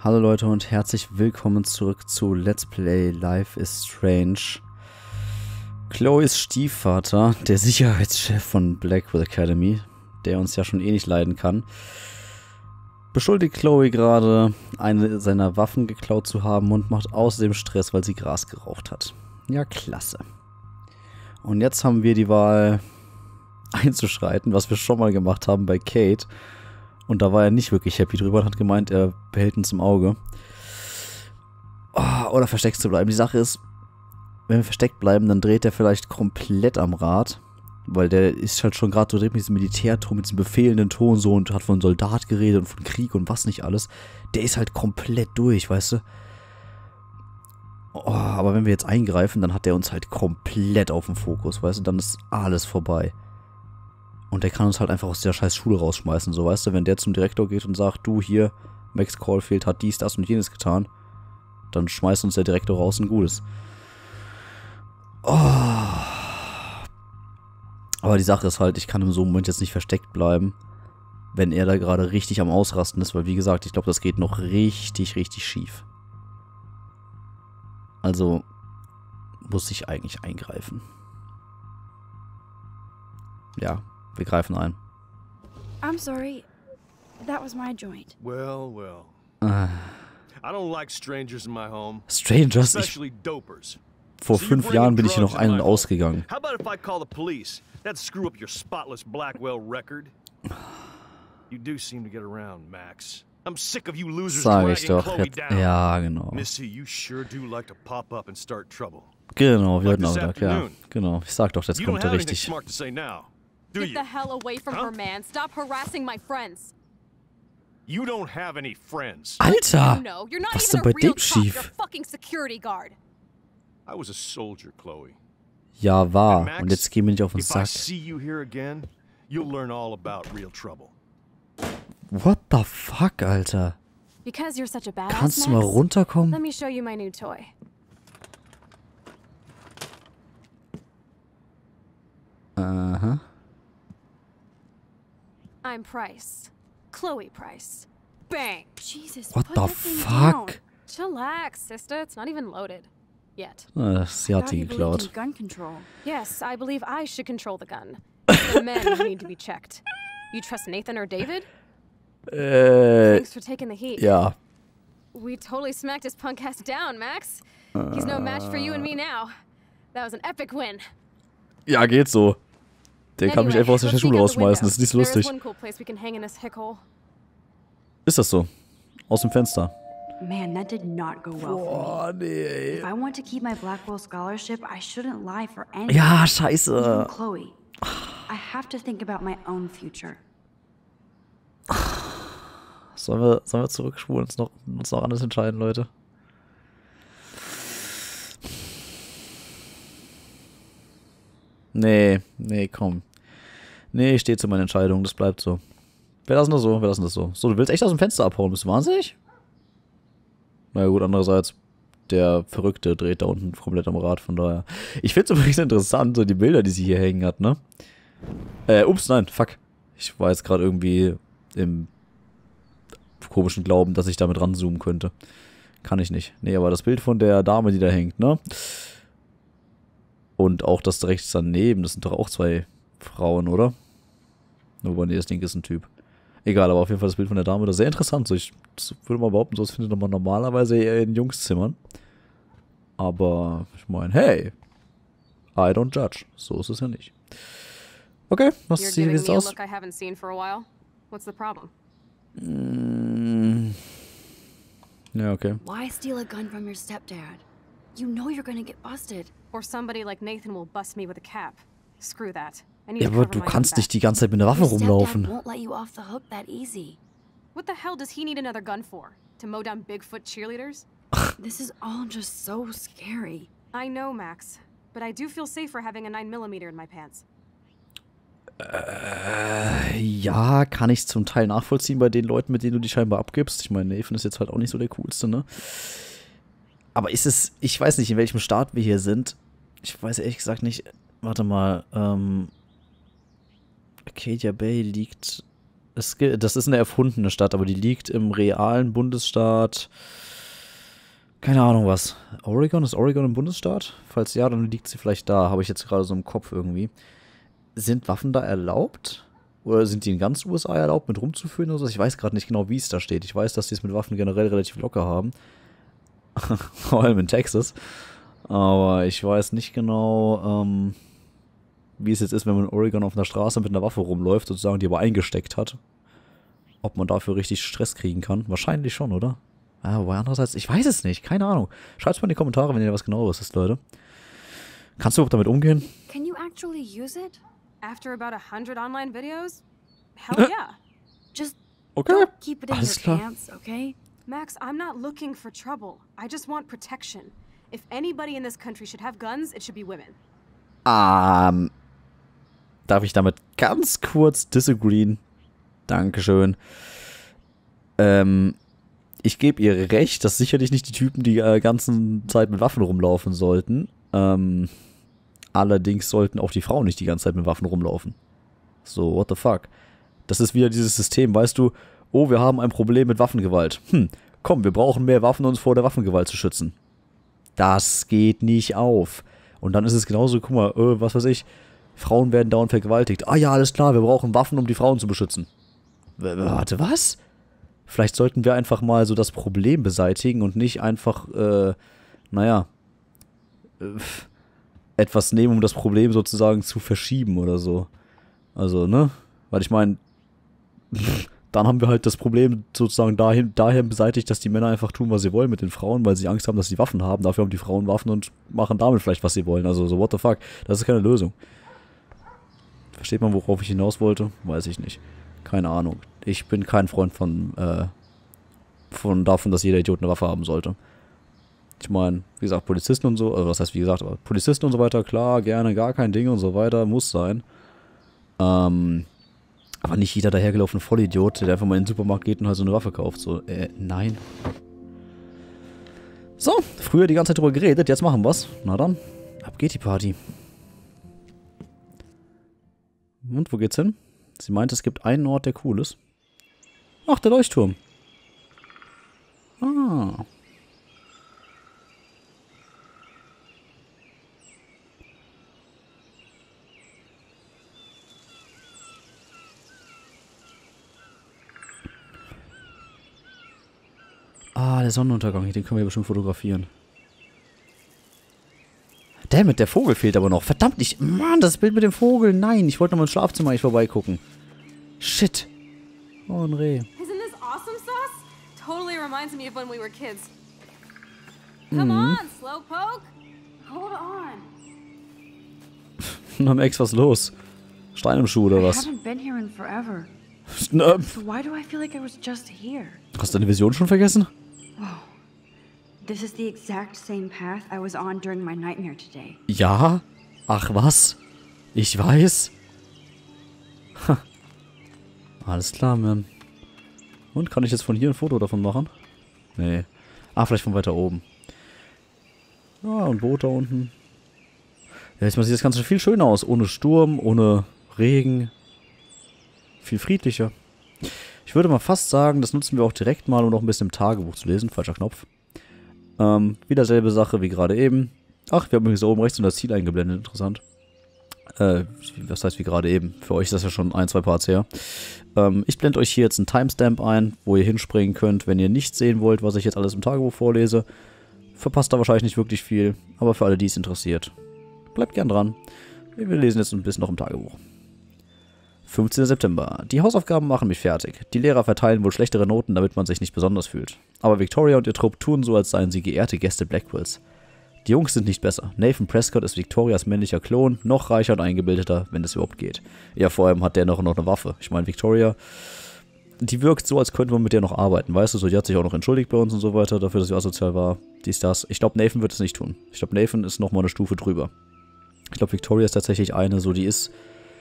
Hallo Leute und herzlich willkommen zurück zu Let's Play Life is Strange. Chloes Stiefvater, der Sicherheitschef von Blackwood Academy, der uns ja schon eh nicht leiden kann, beschuldigt Chloe gerade, eine seiner Waffen geklaut zu haben und macht außerdem Stress, weil sie Gras geraucht hat. Ja, klasse. Und jetzt haben wir die Wahl einzuschreiten, was wir schon mal gemacht haben bei Kate. Und da war er nicht wirklich happy drüber und hat gemeint, er behält uns im Auge. Oh, oder versteckt zu bleiben. Die Sache ist, wenn wir versteckt bleiben, dann dreht er vielleicht komplett am Rad. Weil der ist halt schon gerade so mit diesem Militärton, mit diesem befehlenden Ton so und hat von Soldat geredet und von Krieg und was nicht alles. Der ist halt komplett durch, weißt du. Oh, aber wenn wir jetzt eingreifen, dann hat der uns halt komplett auf dem Fokus, weißt du. Dann ist alles vorbei. Und der kann uns halt einfach aus der scheiß Schule rausschmeißen, so, weißt du, wenn der zum Direktor geht und sagt, du hier, Max Caulfield hat dies, das und jenes getan, dann schmeißt uns der Direktor raus und gut ist. Oh. Aber die Sache ist halt, ich kann in so einem Moment jetzt nicht versteckt bleiben, wenn er da gerade richtig am Ausrasten ist, weil wie gesagt, ich glaube, das geht noch richtig, richtig schief. Also muss ich eigentlich eingreifen. Ja. Wir greifen ein. I'm sorry. That was my joint. Well. I don't like strangers in my home. Strangers? Especially dopers. Vor 5 Jahren bin ich hier noch ein- und ausgegangen. How about if I call the police? That'd screw up your spotless Blackwell record. You do seem to get around, Max. I'm sick of you losers Sag ich dragging doch. Chloe down. Ja, genau. Missy, you sure do like to pop up and start trouble. Genau, wir Like hatten auch this gedacht, ja. afternoon. Genau, ich sag doch, jetzt You don't kommt er have anything richtig. smart to say now, do Get you? the hell away from her, man. Stop harassing my friends. You don't have any friends. Alter! No, you're not Was ist even denn a bei real dem cop. You're schief? a fucking security guard. I was a soldier, Chloe. Ja, war. Max, Und jetzt gehen wir nicht auf den if I Sack. see you here again, you'll learn all about real trouble. What the fuck, Alter? Because you're such a badass, Kannst du mal Max, runterkommen? let me show you my new toy. Aha. I'm Price. Chloe Price. Bang! Jesus, What put the that thing down. fuck? Chillax, sister. It's not even loaded. Yet. Sie hat Thought die you believed in geklaut. gun control. Yes, I believe I should control the gun. It's the men who need to be checked. You trust Nathan or David? Thanks for taking the heat. Ja. We totally smacked his punk ass down, Max. He's no match for you and me now. That was an epic win. Ja, geht so. Der kann mich einfach aus der let's Schule peek out the rausschmeißen, das ist nicht so window. There lustig. is one cool place we can hang in this hickhole. Ist das so? Aus dem Fenster. Man, that did not go well for me. Nee. If I want to keep my Blackwell scholarship, I shouldn't lie for anyone. Ja, Even scheiße. Chloe. I have to think about my own future. Sollen wir zurückspulen und uns noch anders entscheiden, Leute? Nee, komm. Nee, ich stehe zu meiner Entscheidung, das bleibt so. Wir lassen das so. So, du willst echt aus dem Fenster abhauen, bist du wahnsinnig? Na gut, andererseits, der Verrückte dreht da unten komplett am Rad, von daher. Ich finde es übrigens interessant, so die Bilder, die sie hier hängen hat, ne? Ups, nein, fuck. Ich war jetzt gerade irgendwie im komischen Glauben, dass ich damit ranzoomen könnte. Kann ich nicht. Nee, aber das Bild von der Dame, die da hängt, ne? Und auch das rechts daneben, das sind doch auch 2 Frauen, oder? Wobei, nee, das Ding ist ein Typ. Egal, aber auf jeden Fall das Bild von der Dame, das ist sehr interessant. So, ich würde mal behaupten, sowas findet man normalerweise eher in Jungszimmern. Aber ich meine, hey, I don't judge. So ist es ja nicht. Okay, You're wie giving sieht's me a aus? look I haven't seen for a while. What's the problem? Ja, okay. Why steal a gun from your stepdad? You know you're gonna get busted. Or somebody like Nathan will bust me with a cap. Screw that. I need Ja, to aber cover du my own kannst back. nicht die ganze Zeit mit einer Waffe Your stepdad rumlaufen. won't let you off the hook that easy. What the hell does he need another gun for? To mow down Bigfoot cheerleaders? This is all just so scary. I know, Max. But I do feel safer having a 9mm in my pants. Ja, kann ich zum Teil nachvollziehen bei den Leuten, mit denen du die scheinbar abgibst. Ich meine, Nathan ist jetzt halt auch nicht so der coolste, ne? Aber ist es, ich weiß nicht, in welchem Staat wir hier sind. Ich weiß ehrlich gesagt nicht. Warte mal, Acadia Bay liegt Das ist eine erfundene Stadt, aber die liegt im realen Bundesstaat. Keine Ahnung was. Oregon? Ist Oregon ein Bundesstaat? Falls ja, dann liegt sie vielleicht da. Habe ich jetzt gerade so im Kopf irgendwie. Sind Waffen da erlaubt? Oder sind die in ganz USA erlaubt, mit rumzuführen oder so? Ich weiß gerade nicht genau, wie es da steht. Ich weiß, dass die es mit Waffen generell relativ locker haben. Vor allem in Texas. Aber ich weiß nicht genau, wie es jetzt ist, wenn man in Oregon auf einer Straße mit einer Waffe rumläuft, sozusagen, die aber eingesteckt hat. Ob man dafür richtig Stress kriegen kann. Wahrscheinlich schon, oder? Ja, aber andererseits, ich weiß es nicht. Keine Ahnung. Schreibt es mal in die Kommentare, wenn ihr was genaueres wisst, Leute. Kannst du überhaupt damit umgehen? Can you actually use it? After about 100 online videos? Hell yeah. Just Okay. don't keep it in Alles your klar. pants, okay? Max, I'm not looking for trouble. I just want protection. If anybody in this country should have guns, it should be women. Darf ich damit ganz kurz disagreeen? Dankeschön. Ich gebe ihr recht, dass sicherlich nicht die Typen die ganze Zeit mit Waffen rumlaufen sollten. Allerdings sollten auch die Frauen nicht die ganze Zeit mit Waffen rumlaufen. So, what the fuck? Das ist wieder dieses System, weißt du, oh, wir haben ein Problem mit Waffengewalt. Komm, wir brauchen mehr Waffen, um uns vor der Waffengewalt zu schützen. Das geht nicht auf. Und dann ist es genauso, guck mal, was weiß ich, Frauen werden dauernd vergewaltigt. Ah ja, alles klar, wir brauchen Waffen, um die Frauen zu beschützen. Warte, was? Vielleicht sollten wir einfach mal so das Problem beseitigen und nicht einfach, etwas nehmen, um das Problem sozusagen zu verschieben oder so. Also, ne? Weil ich meine, dann haben wir halt das Problem sozusagen daher beseitigt, dass die Männer einfach tun, was sie wollen mit den Frauen, weil sie Angst haben, dass sie Waffen haben. Dafür haben die Frauen Waffen und machen damit vielleicht, was sie wollen. Also so, what the fuck? Das ist keine Lösung. Versteht man, worauf ich hinaus wollte? Weiß ich nicht. Keine Ahnung. Ich bin kein Freund davon, dass jeder Idiot eine Waffe haben sollte. Ich meine, wie gesagt, Polizisten und so, also was heißt wie gesagt, aber Polizisten und so weiter, klar, gerne, gar kein Ding und so weiter, muss sein. Aber nicht jeder dahergelaufene Vollidiot, der einfach mal in den Supermarkt geht und halt so eine Waffe kauft. So, nein. So, früher die ganze Zeit drüber geredet, jetzt machen wir's. Na dann, ab geht die Party. Und, wo geht's hin? Sie meint, es gibt einen Ort, der cool ist. Ach, der Leuchtturm. Ah. Ah, der Sonnenuntergang, den können wir bestimmt fotografieren. Dammit, der Vogel fehlt aber noch. Verdammt, Mann, das Bild mit dem Vogel. Nein, ich wollte noch mal ins Schlafzimmer eigentlich vorbeigucken. Shit. Oh, ein Reh. Isn't this awesome sauce? Totally reminds me of when we were kids. Come on, Slowpoke. Hold on. Na, Max, was los? Stein im Schuh oder I was? haven't been here in forever. So why do I feel like I was just here? Hast du deine Vision schon vergessen? This is the exact same path I was on during my nightmare today. Ja? Ach was? Ich weiß. Ha. Alles klar, man. Und, kann ich jetzt von hier ein Foto davon machen? Nee. Ah, vielleicht von weiter oben. Ja, ein Boot da unten. Ja, jetzt sieht das Ganze viel schöner aus. Ohne Sturm, ohne Regen. Viel friedlicher. Ich würde mal fast sagen, das nutzen wir auch direkt mal, um noch ein bisschen im Tagebuch zu lesen. Falscher Knopf. Wieder selbe Sache wie gerade eben. Ach, wir haben übrigens oben rechts das Ziel eingeblendet. Interessant. Was heißt wie gerade eben? Für euch ist das ja schon 1, 2 Parts her. Ich blende euch hier jetzt einen Timestamp ein, wo ihr hinspringen könnt, wenn ihr nicht sehen wollt, was ich jetzt alles im Tagebuch vorlese. Verpasst da wahrscheinlich nicht wirklich viel, aber für alle, die es interessiert, bleibt gern dran. Wir lesen jetzt ein bisschen noch im Tagebuch. 15. September. Die Hausaufgaben machen mich fertig. Die Lehrer verteilen wohl schlechtere Noten, damit man sich nicht besonders fühlt. Aber Victoria und ihr Trupp tun so, als seien sie geehrte Gäste Blackwells. Die Jungs sind nicht besser. Nathan Prescott ist Victorias männlicher Klon, noch reicher und eingebildeter, wenn es überhaupt geht. Ja, vor allem hat der noch eine Waffe. Ich meine, Victoria, die wirkt so, als könnte man mit der noch arbeiten. Weißt du, so, die hat sich auch noch entschuldigt bei uns und so weiter, dafür, dass sie asozial war. Dies, das. Ich glaube, Nathan wird es nicht tun. Ich glaube, Nathan ist nochmal eine Stufe drüber. Ich glaube, Victoria ist tatsächlich eine, so, die ist...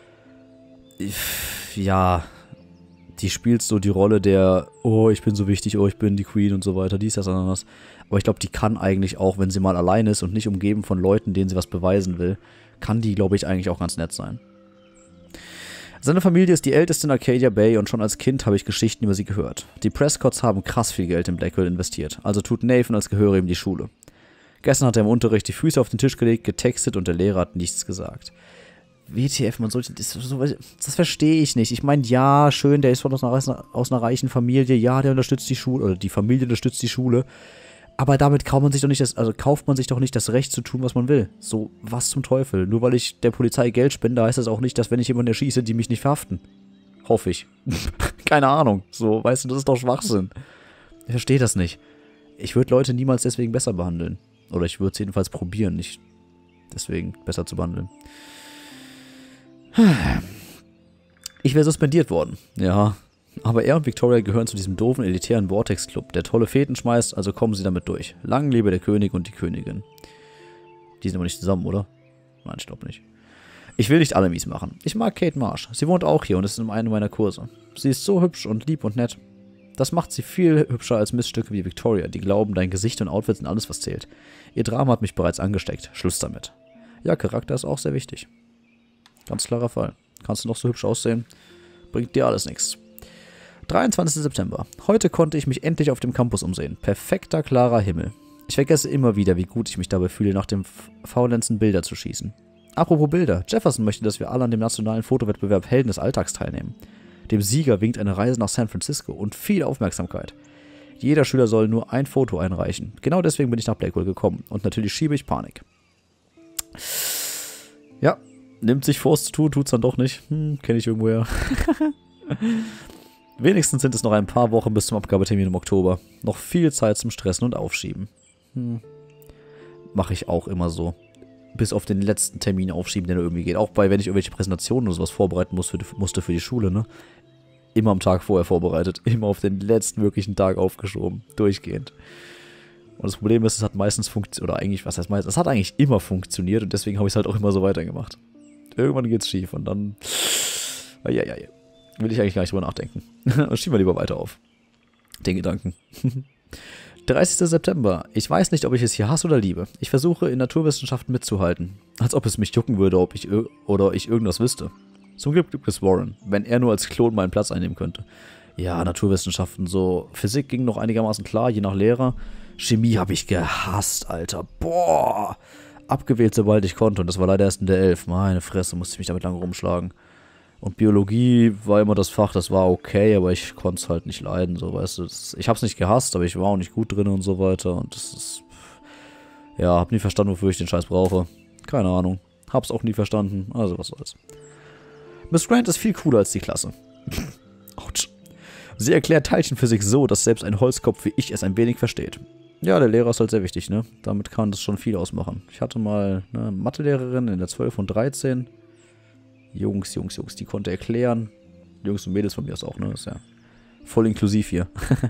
Ja, die spielt so die Rolle der, oh, ich bin so wichtig, oh, ich bin die Queen und so weiter, dies, das, anderes. Aber ich glaube, die kann eigentlich auch, wenn sie mal allein ist und nicht umgeben von Leuten, denen sie was beweisen will, kann die, glaube ich, eigentlich auch ganz nett sein. Seine Familie ist die älteste in Arcadia Bay und schon als Kind habe ich Geschichten über sie gehört. Die Prescotts haben krass viel Geld in Blackwell investiert, also tut Nathan, als gehöre ihm die Schule. Gestern hat er im Unterricht die Füße auf den Tisch gelegt, getextet und der Lehrer hat nichts gesagt. WTF, man sollte, das verstehe ich nicht. Ich meine, ja, schön, der ist aus einer reichen Familie, ja, der unterstützt die Schule, oder die Familie unterstützt die Schule, aber damit kauft man sich doch nicht das Recht zu tun, was man will. So, was zum Teufel? Nur weil ich der Polizei Geld spende, heißt das auch nicht, dass wenn ich jemanden erschieße, die mich nicht verhaften. Hoffe ich. Keine Ahnung. So, weißt du, das ist doch Schwachsinn. Ich verstehe das nicht. Ich würde Leute niemals deswegen besser behandeln. Oder ich würde es jedenfalls probieren, nicht deswegen besser zu behandeln. Ich wäre suspendiert worden. Ja. Aber er und Victoria gehören zu diesem doofen, elitären Vortex-Club, der tolle Feten schmeißt, also kommen sie damit durch. Lang lebe der König und die Königin. Die sind aber nicht zusammen, oder? Nein, ich glaube nicht. Ich will nicht alle mies machen. Ich mag Kate Marsh. Sie wohnt auch hier und ist in einem meiner Kurse. Sie ist so hübsch und lieb und nett. Das macht sie viel hübscher als Missstücke wie Victoria, die glauben, dein Gesicht und Outfit sind alles, was zählt. Ihr Drama hat mich bereits angesteckt. Schluss damit. Ja, Charakter ist auch sehr wichtig. Ganz klarer Fall. Kannst du noch so hübsch aussehen? Bringt dir alles nichts. 23. September. Heute konnte ich mich endlich auf dem Campus umsehen. Perfekter, klarer Himmel. Ich vergesse immer wieder, wie gut ich mich dabei fühle, nach dem Faulenzen Bilder zu schießen. Apropos Bilder. Jefferson möchte, dass wir alle an dem nationalen Fotowettbewerb Helden des Alltags teilnehmen. Dem Sieger winkt eine Reise nach San Francisco und viel Aufmerksamkeit. Jeder Schüler soll nur ein Foto einreichen. Genau deswegen bin ich nach Blackwell gekommen. Und natürlich schiebe ich Panik. Ja, nimmt sich vor, es zu tun, tut's dann doch nicht. Kenne ich irgendwoher. Wenigstens sind es noch ein paar Wochen bis zum Abgabetermin im Oktober. Noch viel Zeit zum Stressen und Aufschieben. Mache ich auch immer so. Bis auf den letzten Termin aufschieben, der irgendwie geht. Auch wenn ich irgendwelche Präsentationen oder sowas vorbereiten musste für die Schule, ne? Immer am Tag vorher vorbereitet. Immer auf den letzten wirklichen Tag aufgeschoben. Durchgehend. Und das Problem ist, es hat meistens funktioniert, oder eigentlich, was heißt meistens? Es hat eigentlich immer funktioniert und deswegen habe ich es halt auch immer so weitergemacht. Irgendwann geht's schief und dann... Eieiei. Will ich eigentlich gar nicht drüber nachdenken. Schieben wir lieber weiter auf. Den Gedanken. 30. September. Ich weiß nicht, ob ich es hier hasse oder liebe. Ich versuche, in Naturwissenschaften mitzuhalten. Als ob es mich jucken würde, ob ich irgendwas wüsste. Zum Glück gibt es Warren, wenn er nur als Klon meinen Platz einnehmen könnte. Ja, Naturwissenschaften so. Physik ging noch einigermaßen klar, je nach Lehrer. Chemie habe ich gehasst, Alter. Boah. Abgewählt, sobald ich konnte. Und das war leider erst in der 11. Meine Fresse, musste ich mich damit lange rumschlagen. Und Biologie war immer das Fach, das war okay, aber ich konnte es halt nicht leiden, so, weißt du. Ich habe es nicht gehasst, aber ich war auch nicht gut drin und so weiter. Und das ist... Ja, hab nie verstanden, wofür ich den Scheiß brauche. Keine Ahnung. Hab's auch nie verstanden, also was soll's. Miss Grant ist viel cooler als die Klasse. Autsch. Sie erklärt Teilchenphysik so, dass selbst ein Holzkopf wie ich es ein wenig versteht. Ja, der Lehrer ist halt sehr wichtig, ne? Damit kann das schon viel ausmachen. Ich hatte mal eine Mathelehrerin in der 12 und 13. Jungs, die konnte erklären. Jungs und Mädels von mir aus auch, ne? Das ist ja voll inklusiv hier.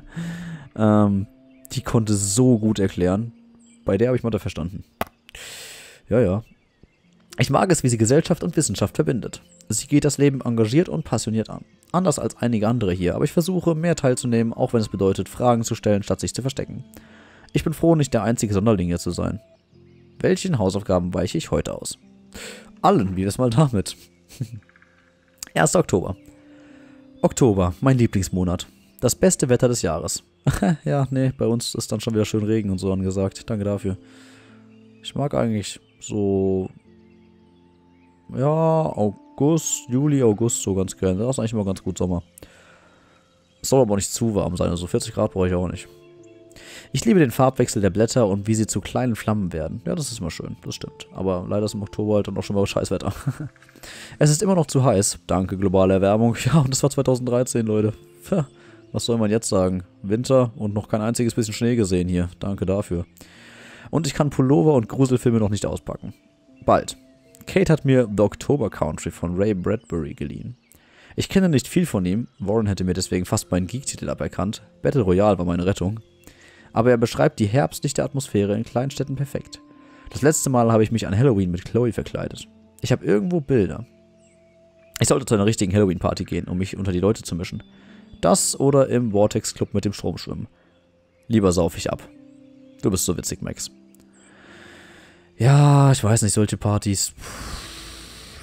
Die konnte so gut erklären. Bei der habe ich Mathe verstanden. Ja. Ich mag es, wie sie Gesellschaft und Wissenschaft verbindet. Sie geht das Leben engagiert und passioniert an. Anders als einige andere hier, aber ich versuche, mehr teilzunehmen, auch wenn es bedeutet, Fragen zu stellen, statt sich zu verstecken. Ich bin froh, nicht der einzige Sonderling hier zu sein. Welchen Hausaufgaben weiche ich heute aus? Allen, wie das mal damit. 1. Oktober. Oktober, mein Lieblingsmonat. Das beste Wetter des Jahres. Ja, nee, bei uns ist dann schon wieder schön Regen und so angesagt. Danke dafür. Ich mag eigentlich so... Ja, August, Juli, August so ganz gerne. Da ist eigentlich immer ganz gut Sommer. Es soll aber auch nicht zu warm sein, also 40 Grad brauche ich auch nicht. Ich liebe den Farbwechsel der Blätter und wie sie zu kleinen Flammen werden. Ja, das ist immer schön, das stimmt. Aber leider ist im Oktober halt dann auch schon mal Scheißwetter. Es ist immer noch zu heiß. Danke, globale Erwärmung. Ja, und das war 2013, Leute. Was soll man jetzt sagen? Winter und noch kein einziges bisschen Schnee gesehen hier. Danke dafür. Und ich kann Pullover und Gruselfilme noch nicht auspacken. Bald. Kate hat mir The October Country von Ray Bradbury geliehen. Ich kenne nicht viel von ihm. Warren hätte mir deswegen fast meinen Geek-Titel aberkannt. Battle Royale war meine Rettung. Aber er beschreibt die herbstliche Atmosphäre in Kleinstädten perfekt. Das letzte Mal habe ich mich an Halloween mit Chloe verkleidet. Ich habe irgendwo Bilder. Ich sollte zu einer richtigen Halloween-Party gehen, um mich unter die Leute zu mischen. Das oder im Vortex-Club mit dem Strom schwimmen. Lieber sauf ich ab. Du bist so witzig, Max. Ja, ich weiß nicht, solche Partys.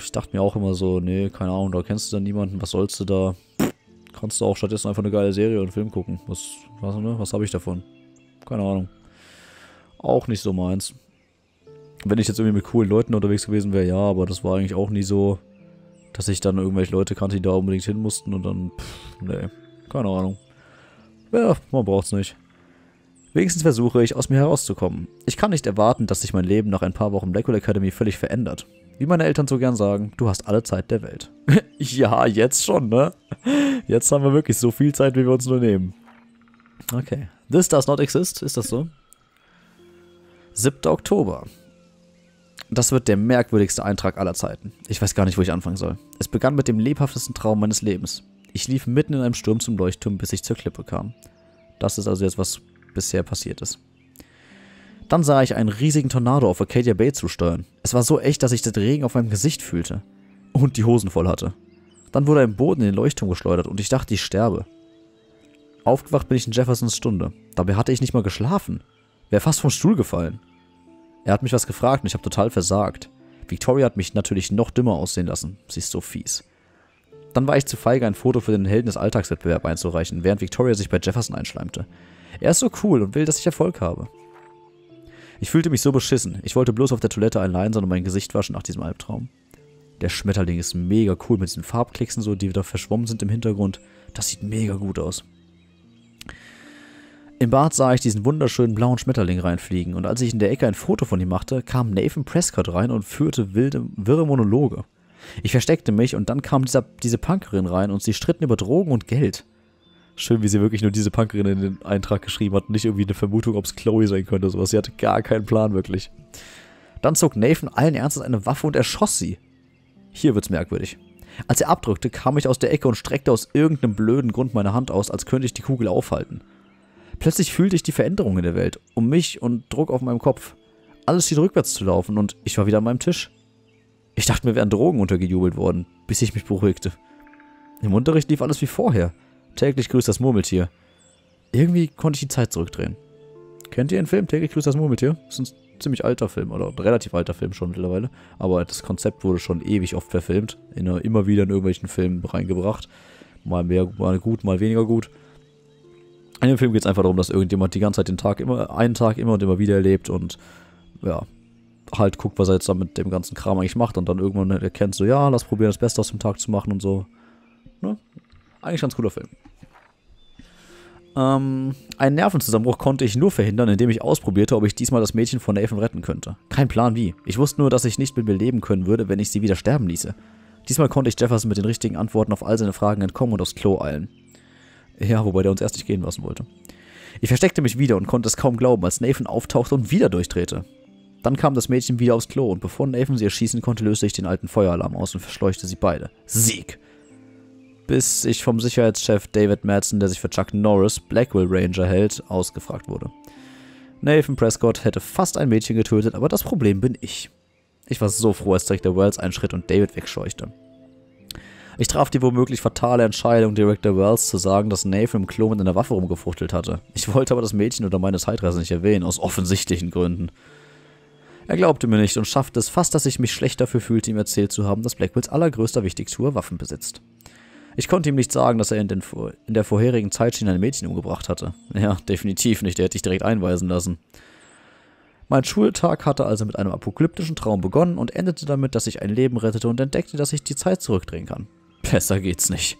ich dachte mir auch immer so, nee, keine Ahnung, da kennst du dann niemanden, was sollst du da? Kannst du auch stattdessen einfach eine geile Serie und Film gucken. Was habe ich davon? Keine Ahnung. Auch nicht so meins. Wenn ich jetzt irgendwie mit coolen Leuten unterwegs gewesen wäre, ja, aber das war eigentlich auch nie so, dass ich dann irgendwelche Leute kannte, die da unbedingt hin mussten und dann, nee, keine Ahnung. Ja, man braucht's nicht. Wenigstens versuche ich, aus mir herauszukommen. Ich kann nicht erwarten, dass sich mein Leben nach ein paar Wochen Blackwell Academy völlig verändert. Wie meine Eltern so gern sagen, du hast alle Zeit der Welt. Ja, jetzt schon, ne? Jetzt haben wir wirklich so viel Zeit, wie wir uns nur nehmen. Okay. This does not exist, ist das so? 7. Oktober. Das wird der merkwürdigste Eintrag aller Zeiten. Ich weiß gar nicht, wo ich anfangen soll. Es begann mit dem lebhaftesten Traum meines Lebens. Ich lief mitten in einem Sturm zum Leuchtturm, bis ich zur Klippe kam. Das ist also jetzt, was bisher passiert ist. Dann sah ich einen riesigen Tornado auf Arcadia Bay zusteuern. Es war so echt, dass ich den Regen auf meinem Gesicht fühlte. Und die Hosen voll hatte. Dann wurde ein Boden in den Leuchtturm geschleudert und ich dachte, ich sterbe. Aufgewacht bin ich in Jeffersons Stunde. Dabei hatte ich nicht mal geschlafen. Wäre fast vom Stuhl gefallen. Er hat mich was gefragt und ich habe total versagt. Victoria hat mich natürlich noch dümmer aussehen lassen. Sie ist so fies. Dann war ich zu feige, ein Foto für den Helden des Alltagswettbewerbs einzureichen, während Victoria sich bei Jefferson einschleimte. Er ist so cool und will, dass ich Erfolg habe. Ich fühlte mich so beschissen. Ich wollte bloß auf der Toilette allein sein und mein Gesicht waschen nach diesem Albtraum. Der Schmetterling ist mega cool mit diesen Farbklicksen, so, die wieder verschwommen sind im Hintergrund. Das sieht mega gut aus. Im Bad sah ich diesen wunderschönen blauen Schmetterling reinfliegen und als ich in der Ecke ein Foto von ihm machte, kam Nathan Prescott rein und führte wirre Monologe. Ich versteckte mich und dann kam diese Punkerin rein und sie stritten über Drogen und Geld. Schön, wie sie wirklich nur diese Punkerin in den Eintrag geschrieben hat und nicht irgendwie eine Vermutung, ob es Chloe sein könnte oder sowas. Sie hatte gar keinen Plan, wirklich. Dann zog Nathan allen Ernstes eine Waffe und erschoss sie. Hier wird's merkwürdig. Als er abdrückte, kam ich aus der Ecke und streckte aus irgendeinem blöden Grund meine Hand aus, als könnte ich die Kugel aufhalten. Plötzlich fühlte ich die Veränderung in der Welt, um mich und Druck auf meinem Kopf. Alles schien rückwärts zu laufen und ich war wieder an meinem Tisch. Ich dachte, mir wären Drogen untergejubelt worden, bis ich mich beruhigte. Im Unterricht lief alles wie vorher. Täglich grüßt das Murmeltier. Irgendwie konnte ich die Zeit zurückdrehen. Kennt ihr den Film Täglich grüßt das Murmeltier? Das ist ein ziemlich alter Film, oder ein relativ alter Film schon mittlerweile. Aber das Konzept wurde schon ewig oft verfilmt. Immer wieder in irgendwelchen Filmen reingebracht. Mal mehr, mal gut, mal weniger gut. In dem Film geht es einfach darum, dass irgendjemand die ganze Zeit einen Tag immer und immer wieder erlebt und ja, halt guckt, was er jetzt dann mit dem ganzen Kram eigentlich macht und dann irgendwann erkennt so, ja, lass probieren, das Beste aus dem Tag zu machen und so. Ne? Eigentlich ganz cooler Film. Einen Nervenzusammenbruch konnte ich nur verhindern, indem ich ausprobierte, ob ich diesmal das Mädchen von Nathan retten könnte. Kein Plan wie. Ich wusste nur, dass ich nicht mit mir leben können würde, wenn ich sie wieder sterben ließe. Diesmal konnte ich Jefferson mit den richtigen Antworten auf all seine Fragen entkommen und aufs Klo eilen. Ja, wobei der uns erst nicht gehen lassen wollte. Ich versteckte mich wieder und konnte es kaum glauben, als Nathan auftauchte und wieder durchdrehte. Dann kam das Mädchen wieder aufs Klo und bevor Nathan sie erschießen konnte, löste ich den alten Feueralarm aus und verschleuchte sie beide. Sieg! Bis ich vom Sicherheitschef David Madsen, der sich für Chuck Norris, Blackwell Ranger hält, ausgefragt wurde. Nathan Prescott hätte fast ein Mädchen getötet, aber das Problem bin ich. Ich war so froh, als Director Wells einschritt und David wegscheuchte. Ich traf die womöglich fatale Entscheidung, Director Wells zu sagen, dass Nathan im Klo mit einer Waffe rumgefuchtelt hatte. Ich wollte aber das Mädchen oder meine Zeitreise nicht erwähnen, aus offensichtlichen Gründen. Er glaubte mir nicht und schaffte es fast, dass ich mich schlecht dafür fühlte, ihm erzählt zu haben, dass Blackwells allergrößter Wichtigtuer Waffen besitzt. Ich konnte ihm nicht sagen, dass er in der vorherigen Zeitschiene ein Mädchen umgebracht hatte. Ja, definitiv nicht, der hätte ich direkt einweisen lassen. Mein Schultag hatte also mit einem apokalyptischen Traum begonnen und endete damit, dass ich ein Leben rettete und entdeckte, dass ich die Zeit zurückdrehen kann. Besser geht's nicht.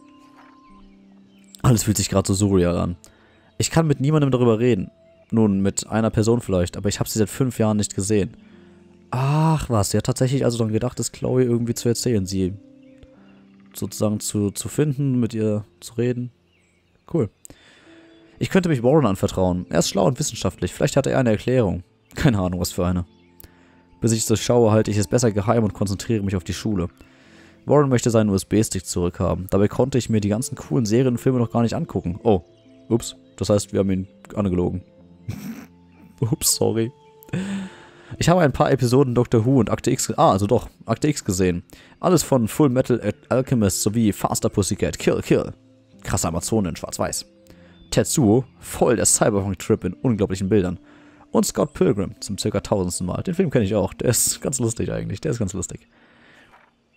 Alles fühlt sich gerade so surreal an. Ich kann mit niemandem darüber reden. Nun, mit einer Person vielleicht, aber ich habe sie seit 5 Jahren nicht gesehen. Ach was, sie hat tatsächlich also dann gedacht, es Chloe irgendwie zu erzählen, sie sozusagen zu finden, mit ihr zu reden. Cool. Ich könnte mich Warren anvertrauen. Er ist schlau und wissenschaftlich. Vielleicht hat er eine Erklärung. Keine Ahnung, was für eine. Bis ich es durchschaue, halte ich es besser geheim und konzentriere mich auf die Schule. Warren möchte seinen USB-Stick zurückhaben. Dabei konnte ich mir die ganzen coolen Serien und Filme noch gar nicht angucken. Oh, ups. Das heißt, wir haben ihn angelogen. Ups, sorry. Ich habe ein paar Episoden Doctor Who und Akte X gesehen. Alles von Full Metal Alchemist sowie Faster Pussycat, Kill, Kill. Krasse Amazone in Schwarz-Weiß. Tetsuo, voll der Cyberpunk-Trip in unglaublichen Bildern. Und Scott Pilgrim zum ca. 1000. Mal. Den Film kenne ich auch. Der ist ganz lustig eigentlich. Der ist ganz lustig.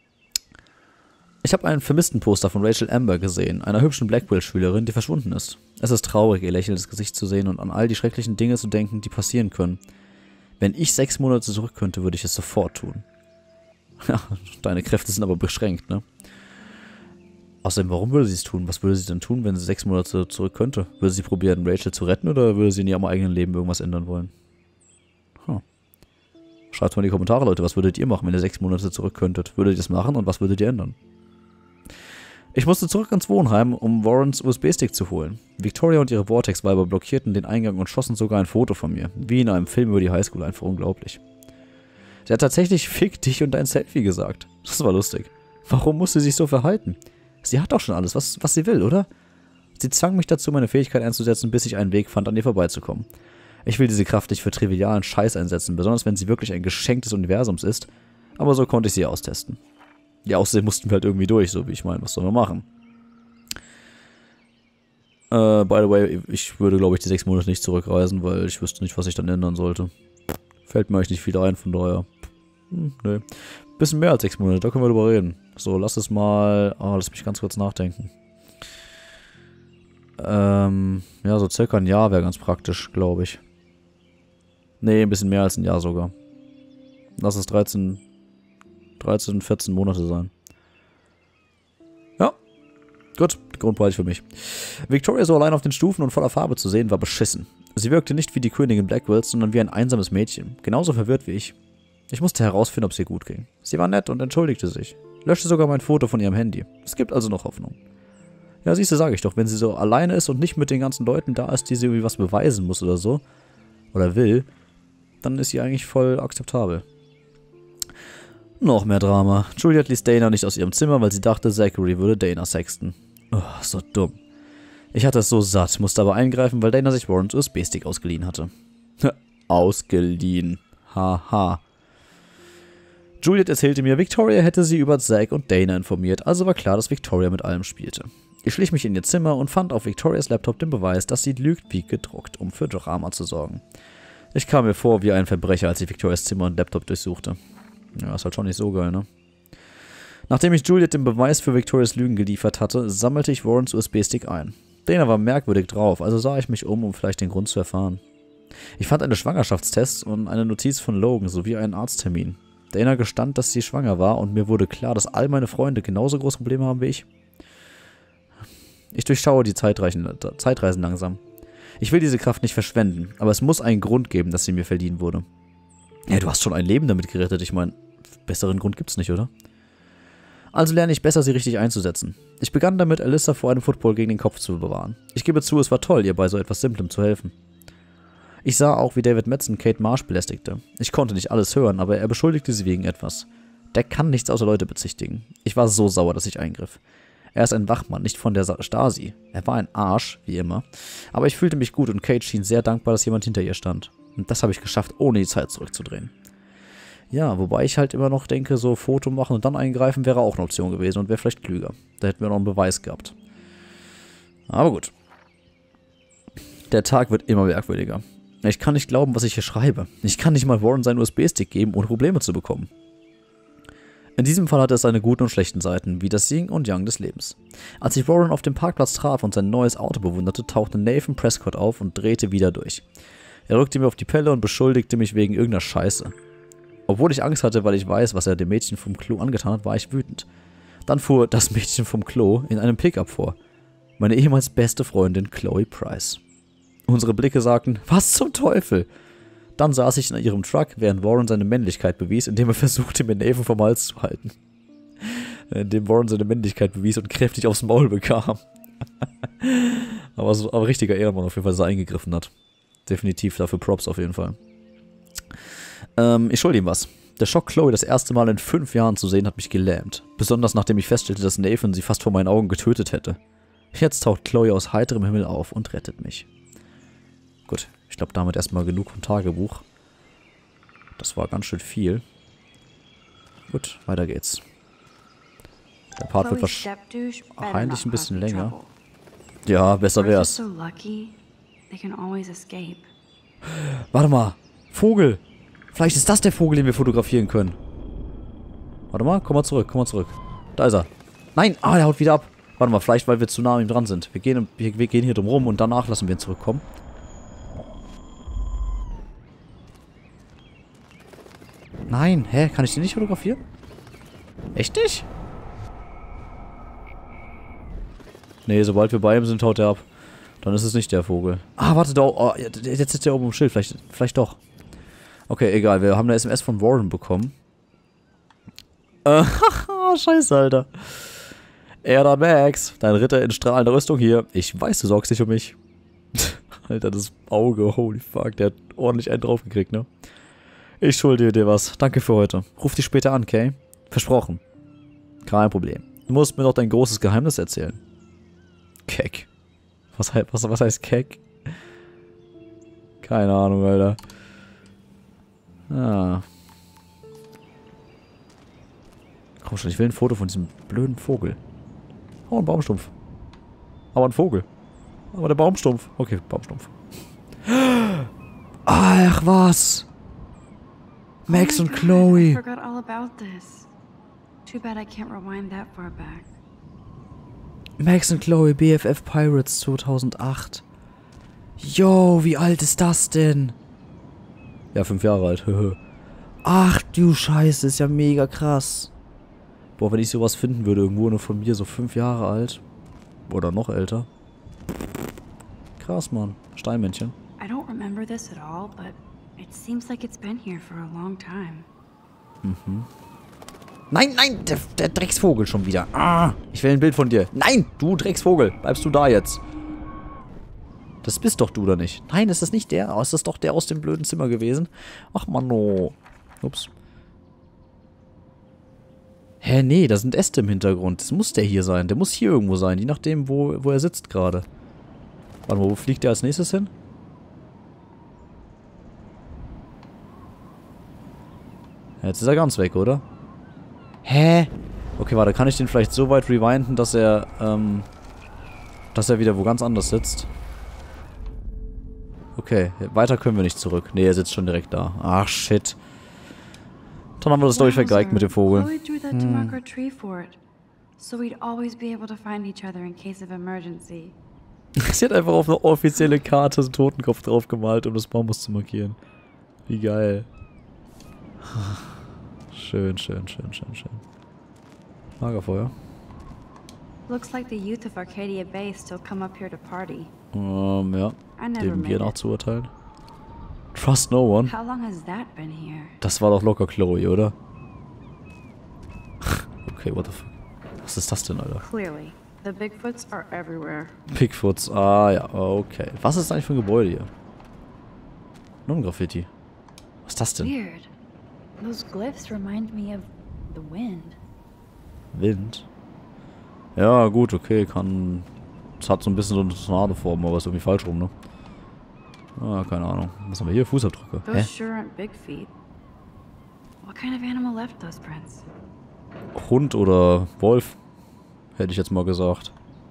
Ich habe einen Vermissten-Poster von Rachel Amber gesehen, einer hübschen Blackwell-Schülerin, die verschwunden ist. Es ist traurig, ihr lächelndes Gesicht zu sehen und an all die schrecklichen Dinge zu denken, die passieren können. Wenn ich 6 Monate zurück könnte, würde ich es sofort tun. Ja, deine Kräfte sind aber beschränkt, ne? Außerdem, warum würde sie es tun? Was würde sie denn tun, wenn sie 6 Monate zurück könnte? Würde sie probieren, Rachel zu retten oder würde sie in ihrem eigenen Leben irgendwas ändern wollen? Schreibt mal in die Kommentare, Leute, was würdet ihr machen, wenn ihr 6 Monate zurück könntet? Würdet ihr das machen und was würdet ihr ändern? Ich musste zurück ins Wohnheim, um Warrens USB-Stick zu holen. Victoria und ihre Vortex-Weiber blockierten den Eingang und schossen sogar ein Foto von mir. Wie in einem Film über die Highschool, einfach unglaublich. Sie hat tatsächlich Fick dich und dein Selfie gesagt. Das war lustig. Warum muss sie sich so verhalten? Sie hat doch schon alles, was sie will, oder? Sie zwang mich dazu, meine Fähigkeit einzusetzen, bis ich einen Weg fand, an ihr vorbeizukommen. Ich will diese Kraft nicht für trivialen Scheiß einsetzen, besonders wenn sie wirklich ein Geschenk des Universums ist. Aber so konnte ich sie austesten. Ja, außerdem mussten wir halt irgendwie durch, so wie ich meine, was sollen wir machen? By the way, ich würde, glaube ich, die 6 Monate nicht zurückreisen, weil ich wüsste nicht, was ich dann ändern sollte. Fällt mir eigentlich nicht viel ein, von daher. Nee. Bisschen mehr als 6 Monate, da können wir drüber reden. So, lass es mal. Lass mich ganz kurz nachdenken. Ja, so circa ein Jahr wäre ganz praktisch, glaube ich. Nee, ein bisschen mehr als ein Jahr sogar. Lass es 13, 14 Monate sein. Ja. Gut, grundbreite für mich. Victoria so allein auf den Stufen und voller Farbe zu sehen, war beschissen. Sie wirkte nicht wie die Königin Blackwells, sondern wie ein einsames Mädchen. Genauso verwirrt wie ich. Ich musste herausfinden, ob es ihr gut ging. Sie war nett und entschuldigte sich. Löschte sogar mein Foto von ihrem Handy. Es gibt also noch Hoffnung. Ja, siehst du, sage ich doch, wenn sie so alleine ist und nicht mit den ganzen Leuten da ist, die sie irgendwie was beweisen muss oder so, oder will, dann ist sie eigentlich voll akzeptabel. Noch mehr Drama. Juliet ließ Dana nicht aus ihrem Zimmer, weil sie dachte, Zachary würde Dana sexten. Oh, so dumm. Ich hatte es so satt, musste aber eingreifen, weil Dana sich Warrens USB-Stick ausgeliehen hatte. Ausgeliehen. Haha. Juliet erzählte mir, Victoria hätte sie über Zach und Dana informiert, also war klar, dass Victoria mit allem spielte. Ich schlich mich in ihr Zimmer und fand auf Victorias Laptop den Beweis, dass sie lügt wie gedruckt, um für Drama zu sorgen. Ich kam mir vor wie ein Verbrecher, als ich Victorias Zimmer und Laptop durchsuchte. Ja, ist halt schon nicht so geil, ne? Nachdem ich Juliet den Beweis für Victorias Lügen geliefert hatte, sammelte ich Warrens USB-Stick ein. Dana war merkwürdig drauf, also sah ich mich um vielleicht den Grund zu erfahren. Ich fand eine Schwangerschaftstest und eine Notiz von Logan sowie einen Arzttermin. Dana gestand, dass sie schwanger war und mir wurde klar, dass all meine Freunde genauso große Probleme haben wie ich. Ich durchschaue die Zeitreisen langsam. Ich will diese Kraft nicht verschwenden, aber es muss einen Grund geben, dass sie mir verliehen wurde. Ja, du hast schon ein Leben damit gerettet, ich meine, besseren Grund gibt's nicht, oder? Also lerne ich besser, sie richtig einzusetzen. Ich begann damit, Alyssa vor einem Football gegen den Kopf zu bewahren. Ich gebe zu, es war toll, ihr bei so etwas Simplem zu helfen. Ich sah auch, wie David Madsen Kate Marsh belästigte. Ich konnte nicht alles hören, aber er beschuldigte sie wegen etwas. Der kann nichts außer Leute bezichtigen. Ich war so sauer, dass ich eingriff. Er ist ein Wachmann, nicht von der Stasi. Er war ein Arsch, wie immer. Aber ich fühlte mich gut und Kate schien sehr dankbar, dass jemand hinter ihr stand. Und das habe ich geschafft, ohne die Zeit zurückzudrehen. Ja, wobei ich halt immer noch denke, so Foto machen und dann eingreifen wäre auch eine Option gewesen und wäre vielleicht klüger. Da hätten wir noch einen Beweis gehabt. Aber gut. Der Tag wird immer merkwürdiger. Ich kann nicht glauben, was ich hier schreibe. Ich kann nicht mal Warren seinen USB-Stick geben, ohne Probleme zu bekommen. In diesem Fall hatte es seine guten und schlechten Seiten, wie das Yin und Yang des Lebens. Als ich Warren auf dem Parkplatz traf und sein neues Auto bewunderte, tauchte Nathan Prescott auf und drehte wieder durch. Er rückte mir auf die Pelle und beschuldigte mich wegen irgendeiner Scheiße. Obwohl ich Angst hatte, weil ich weiß, was er dem Mädchen vom Klo angetan hat, war ich wütend. Dann fuhr das Mädchen vom Klo in einem Pickup vor. Meine ehemals beste Freundin Chloe Price. Unsere Blicke sagten, was zum Teufel? Dann saß ich in ihrem Truck, während Warren seine Männlichkeit bewies, indem er versuchte, mir Nathan vom Hals zu halten. Indem Warren seine Männlichkeit bewies und kräftig aufs Maul bekam. aber richtiger Ehrenmann auf jeden Fall, dass er eingegriffen hat. Definitiv, dafür Props auf jeden Fall. Ich schulde ihm was. Der Schock, Chloe das erste Mal in 5 Jahren zu sehen, hat mich gelähmt. Besonders nachdem ich feststellte, dass Nathan sie fast vor meinen Augen getötet hätte. Jetzt taucht Chloe aus heiterem Himmel auf und rettet mich. Gut, ich glaube damit erstmal genug vom Tagebuch. Das war ganz schön viel. Gut, weiter geht's. Der Part wird wahrscheinlich ein bisschen länger. Ja, besser wär's. Warte mal, Vogel! Vielleicht ist das der Vogel, den wir fotografieren können. Warte mal, komm mal zurück, komm mal zurück. Da ist er. Nein! Ah, der haut wieder ab. Warte mal, vielleicht, weil wir zu nah an ihm dran sind. Wir gehen hier drum rum und danach lassen wir ihn zurückkommen. Nein, hä? Kann ich den nicht fotografieren? Echt nicht? Nee, sobald wir bei ihm sind, haut er ab. Dann ist es nicht der Vogel. Ah, warte, da. Oh, jetzt sitzt er oben im Schild. Vielleicht doch. Okay, egal. Wir haben eine SMS von Warren bekommen. Scheiße, Alter. Erda Max, dein Ritter in strahlender Rüstung hier. Ich weiß, du sorgst dich um mich. Alter, das Auge. Holy fuck. Der hat ordentlich einen draufgekriegt, ne? Ich schulde dir was. Danke für heute. Ruf dich später an, Kay. Versprochen. Kein Problem. Du musst mir noch dein großes Geheimnis erzählen. Keck. Was heißt Keck? Keine Ahnung, Alter. Ah. Komm schon, ich will ein Foto von diesem blöden Vogel. Oh, ein Baumstumpf. Aber ein Vogel. Aber der Baumstumpf. Okay, Baumstumpf. Ach, was? Max und Chloe. I forgot all about this. Too bad I can't rewind that far back. Max und Chloe, BFF Pirates 2008. Yo, wie alt ist das denn? Ja, 5 Jahre alt. Ach du Scheiße, ist ja mega krass. Boah, wenn ich sowas finden würde, irgendwo nur von mir, so 5 Jahre alt. Oder noch älter. Krass, Mann. Steinmännchen. I don't remember this at all, but it seems like it's been here for a long time. Nein, nein, der Drecksvogel schon wieder. Ah, ich will ein Bild von dir. Nein, du Drecksvogel. Bleibst du da jetzt? Das bist doch du, oder nicht? Nein, ist das nicht der? Oh, ist das doch der aus dem blöden Zimmer gewesen? Ach, Mann, Ups. Hä, nee, da sind Äste im Hintergrund. Das muss der hier sein. Der muss hier irgendwo sein, je nachdem, wo er sitzt gerade. Warte mal, wo fliegt der als nächstes hin? Jetzt ist er ganz weg, oder? Hä? Okay, warte, kann ich den vielleicht so weit rewinden, dass er wieder wo ganz anders sitzt? Okay, weiter können wir nicht zurück. Nee, er sitzt schon direkt da. Ach, shit. Dann haben wir das, glaube ich, vergeigt mit dem Vogel. Chloe drew that to mark our tree fort, so we'd always be able to find each other in case of emergency. Sie hat einfach auf eine offizielle Karte einen Totenkopf drauf gemalt, um das Bambus zu markieren. Wie geil. Schön, schön, schön, schön, schön. Lagerfeuer. Looks like the youth of Arcadia Bay still come up here to party. Ja. I never Dem made Bier it. nachzuurteilen. Trust no one. How long has that been here? Das war doch locker Chloe, oder? Okay, what the fuck. Was ist das denn, Alter? Clearly, the Bigfoots are everywhere. Bigfoots. Ah, ja, okay. Was ist eigentlich für ein Gebäude hier? Nur ein Graffiti. Was ist das denn? Weird. Those glyphs remind me of the wind. Wind? Ja, gut, okay, kann... Es hat so ein bisschen so eine Tornadoform, aber ist irgendwie falsch rum, ne? Ah, keine Ahnung. Was haben wir hier? Fußabdrücke. Those Hä? sure aren't big feet. What kind of animal left those prints? Hund oder Wolf? Hätte ich jetzt mal gesagt.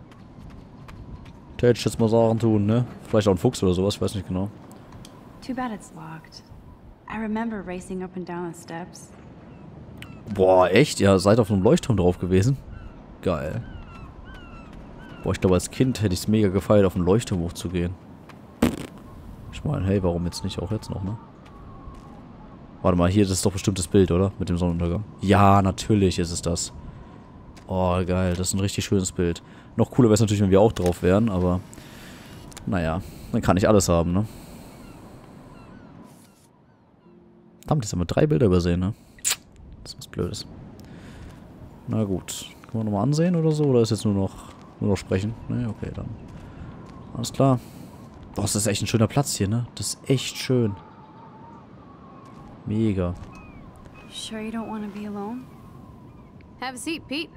Hätte ich jetzt mal Sachen tun, ne? Vielleicht auch ein Fuchs oder sowas, ich weiß nicht genau. Too bad it's locked. I remember racing up and down the steps. Boah, echt? Ihr seid auf einem Leuchtturm drauf gewesen? Geil. Boah, ich glaube, als Kind hätte ich es mega gefeiert, auf einen Leuchtturm hochzugehen. Ich meine, hey, warum jetzt nicht auch jetzt noch, ne? Warte mal, hier, das ist doch bestimmt das Bild, oder? Mit dem Sonnenuntergang. Ja, natürlich ist es das. Oh, geil, das ist ein richtig schönes Bild. Noch cooler wäre es natürlich, wenn wir auch drauf wären, aber... Naja, dann kann ich alles haben, ne? Verdammt, jetzt haben wir 3 Bilder übersehen, ne? Das ist was Blödes. Na gut. Können wir nochmal ansehen oder so? Oder ist jetzt nur noch sprechen? Ne, okay, dann. Alles klar. Boah, das ist echt ein schöner Platz hier, ne? Das ist echt schön. Mega. Sure you don't want to be alone? Have a seat, Pete.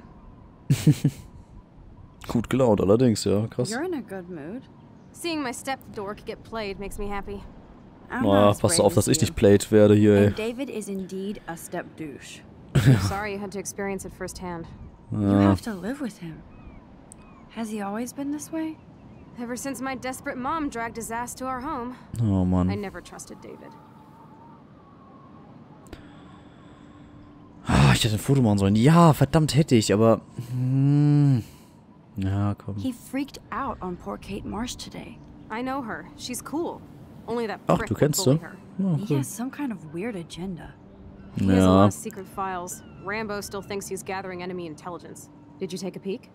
Gut gelaunt, allerdings, ja. Krass. You're in a good mood. Seeing my step-dork get played makes me happy. I'm Na, not as pass brave auf, dass as ich you. nicht played werde hier, ey. And David is indeed a step douche. I'm sorry you had to experience it firsthand. You have to live with him. Has he always been this way? Ever since my desperate mom dragged his ass to our home, Oh, I Mann. never trusted David. ich hätte ein Foto machen sollen. Ja, verdammt hätte ich, aber... ja, komm. He freaked out on poor Kate Marsh today. I know her. She's cool. Only that Ach, prick du would kennst bully sie? her. Ja, He cool. has some kind of weird agenda. He has a Ja. lot of secret files. Rambo still thinks he's gathering enemy intelligence. Did you take a peek?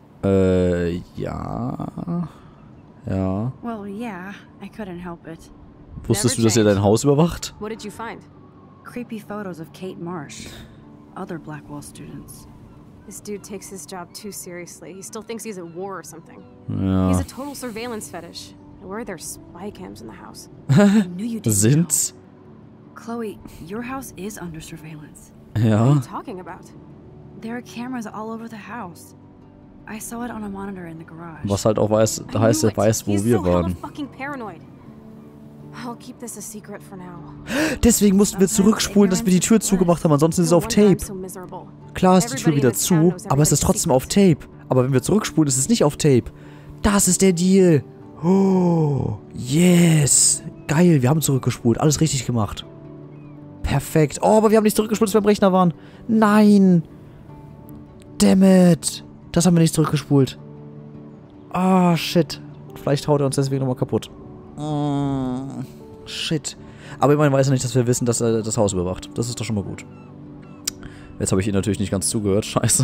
Ja. Ja. Well, yeah, I couldn't help it. Wusstest du, Never dass er dein change. Haus überwacht? What did you find? Creepy photos of Kate Marsh, other Blackwell students. This dude takes his job too seriously. He still thinks he's at war or something. Ja. He's a total surveillance fetish. Where are there spy cams in the house? I knew you didn't Sind's? know. Chloe, your house is under surveillance. What are Ja. you talking about? There are cameras all over the house. I saw it on a monitor in the garage. Was halt auch weiß, I da heißt, knew er it. weiß, wo He's wir so hella waren. fucking paranoid. I'll keep this a secret for now. Deswegen mussten wir zurückspulen, dass wir die Tür zugemacht haben, ansonsten ist es No auf wonder I'm Tape. so miserable. Klar ist die Tür Everybody wieder in this town zu, knows aber es ist everybody's trotzdem auf secrets. Tape. Aber wenn wir zurückspulen, ist es nicht auf Tape. Das ist der Deal. Oh, yes. Geil, wir haben zurückgespult. Alles richtig gemacht. Perfekt. Oh, aber wir haben nicht zurückgespult, als wir am Rechner waren. Nein. Damn it. Das haben wir nicht zurückgespult. Ah, shit. Vielleicht haut er uns deswegen nochmal kaputt. Shit. Aber immerhin weiß er nicht, dass wir wissen, dass er das Haus überwacht. Das ist doch schon mal gut. Jetzt habe ich ihn natürlich nicht ganz zugehört. Scheiße.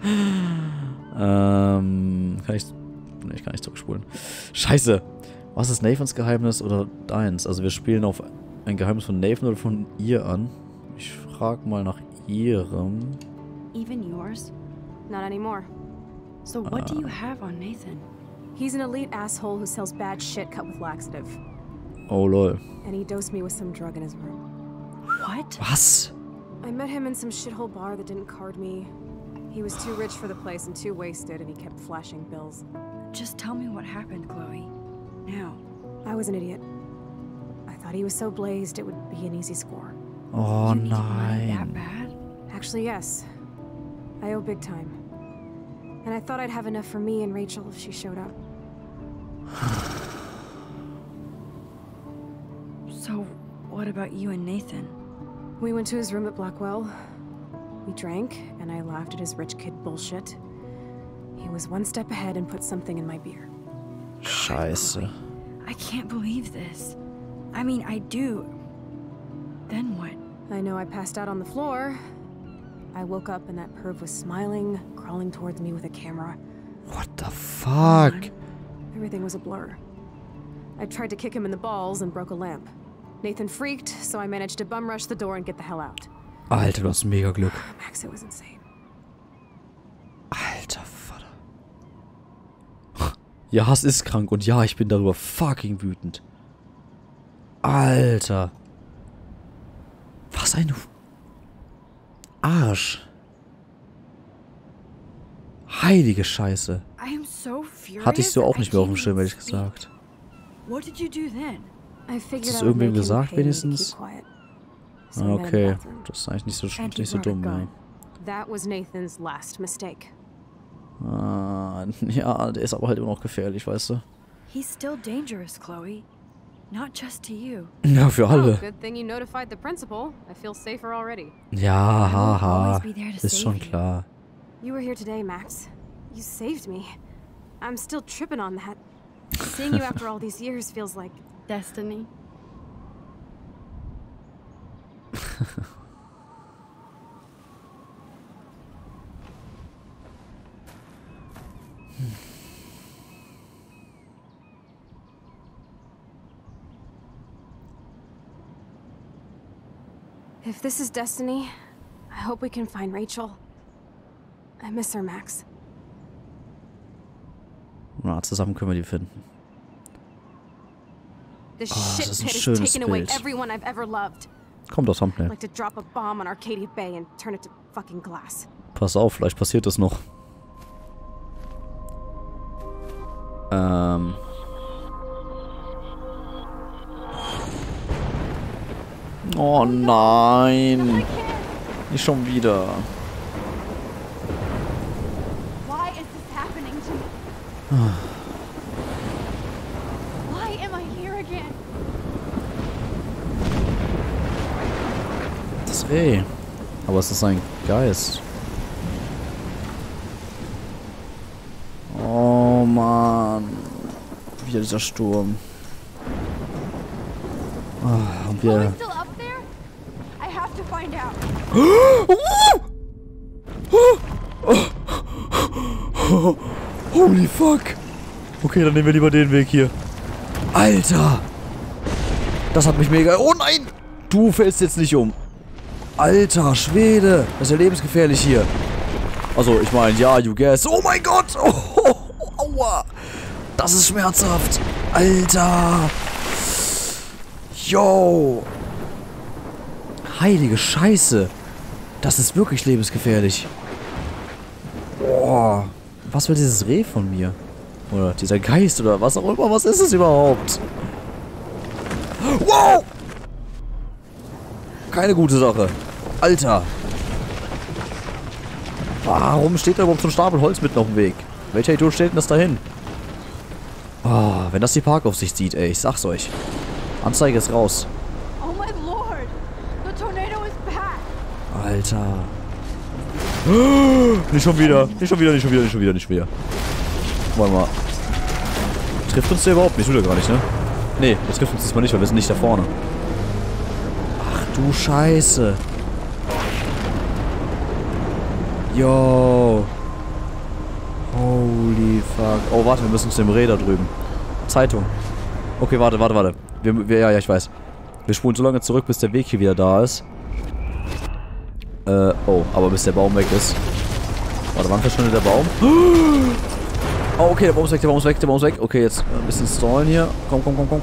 Kann ich... Ne, ich kann nicht zurückspulen. Scheiße. Was ist Nathans Geheimnis oder deins? Also wir spielen auf ein Geheimnis von Nathan oder von ihr an. Ich frage mal nach ihrem. Even yours? Not anymore. So what do you have on Nathan? He's an elite asshole who sells bad shit cut with laxative. Oh lol. And he dosed me with some drug in his room. What? Was? I met him in some shithole bar that didn't card me. He was too rich for the place and too wasted, and he kept flashing bills. Just tell me what happened, Chloe. Now. I was an idiot. I thought he was so blazed it would be an easy score. Oh You need money that nein. bad? Actually, yes. I owe big time. And I thought I'd have enough for me and Rachel if she showed up. So, what about you and Nathan? We went to his room at Blackwell. We drank, and I laughed at his rich kid bullshit. He was one step ahead and put something in my beer. Scheiße. I can't believe this. I mean, I do. Then what? I know I passed out on the floor. I woke up and that perv was smiling, crawling towards me with a camera. What the fuck? Everything was a blur. I tried to kick him in the balls and broke a lamp. Nathan freaked, so I managed to bum rush the door and get the hell out. Alter, du hast mega Glück. Max, it was insane. Alter Vater. Ja, Hass ist krank und ja, ich bin darüber fucking wütend. Alter. Was ein Arsch. Heilige Scheiße. I am so furious. Hatte ich so auch I nicht mehr auf can't dem Schirm, even ehrlich speak. gesagt. What did you do then? I figured Hast I du would irgendwem make him gesagt, pay me to wenigstens? keep quiet. So I met him in the Okay, bathroom. das ist eigentlich nicht so, And he nicht so brought a dumm, ja. gun. That was Nathan's last mistake. Ah, ja, der ist aber halt immer noch gefährlich, weißt du? He's still dangerous, Chloe. Not just to you. Ja, für Oh, alle. good thing you notified the principal. I feel safer already. Ja, I will haha. always be there to Ist schon save you. klar. You were here today, Max. You saved me. I'm still tripping on that. Seeing you after all these years feels like Destiny. if this is destiny, I hope we can find Rachel. I miss her, Max. Na, zusammen können wir die finden. This Oh, shit das ist ein pit has schönes taken away Bild. everyone I've ever loved. Kommt aus I'd Thumbnail. like to drop a bomb on Arcadia Bay and turn it to fucking glass. Pass auf, vielleicht passiert das noch. Oh nein. Nicht schon wieder. Why is this happening to me? Why am I here again? Das weh. Aber es ist ein Geist. Oh Mann. Wieder dieser Sturm. Oh, und wir... Still up there? I have to find out. Holy fuck. Okay, dann nehmen wir lieber den Weg hier. Alter. Das hat mich mega... Oh nein. Du fällst jetzt nicht um. Alter Schwede. Das ist ja lebensgefährlich hier. Also, ich meine, ja, you guess. Oh mein Gott. Oh, aua. Das ist schmerzhaft. Alter. Yo. Heilige Scheiße. Das ist wirklich lebensgefährlich. Boah. Was will dieses Reh von mir? Oder dieser Geist oder was auch immer. Was ist es überhaupt? Wow. Keine gute Sache. Alter. Warum steht da überhaupt so ein Stapel Holz mitten auf dem Weg? Welcher Idiot stellt denn das dahin? Oh, wenn das die Parkaufsicht sieht, ey. Ich sag's euch. Anzeige ist raus. Oh my lord! The tornado is back! Alter. Nicht schon wieder. Nicht schon wieder, nicht schon wieder, nicht schon wieder, nicht schon wieder. Warte mal. Trifft uns der überhaupt nicht? Tut er gar nicht, ne? Nee, das trifft uns diesmal nicht, weil wir sind nicht da vorne. Ach du Scheiße. Yo. Holy fuck. Oh, warte, wir müssen zu dem Reh da drüben. Zeitung. Okay, warte. Ja, ich weiß. Wir spulen so lange zurück, bis der Weg hier wieder da ist. Oh, aber bis der Baum weg ist. Warte, wann verschwindet der Baum? Oh, okay, der Baum ist weg. Okay, jetzt ein bisschen stallen hier. Komm.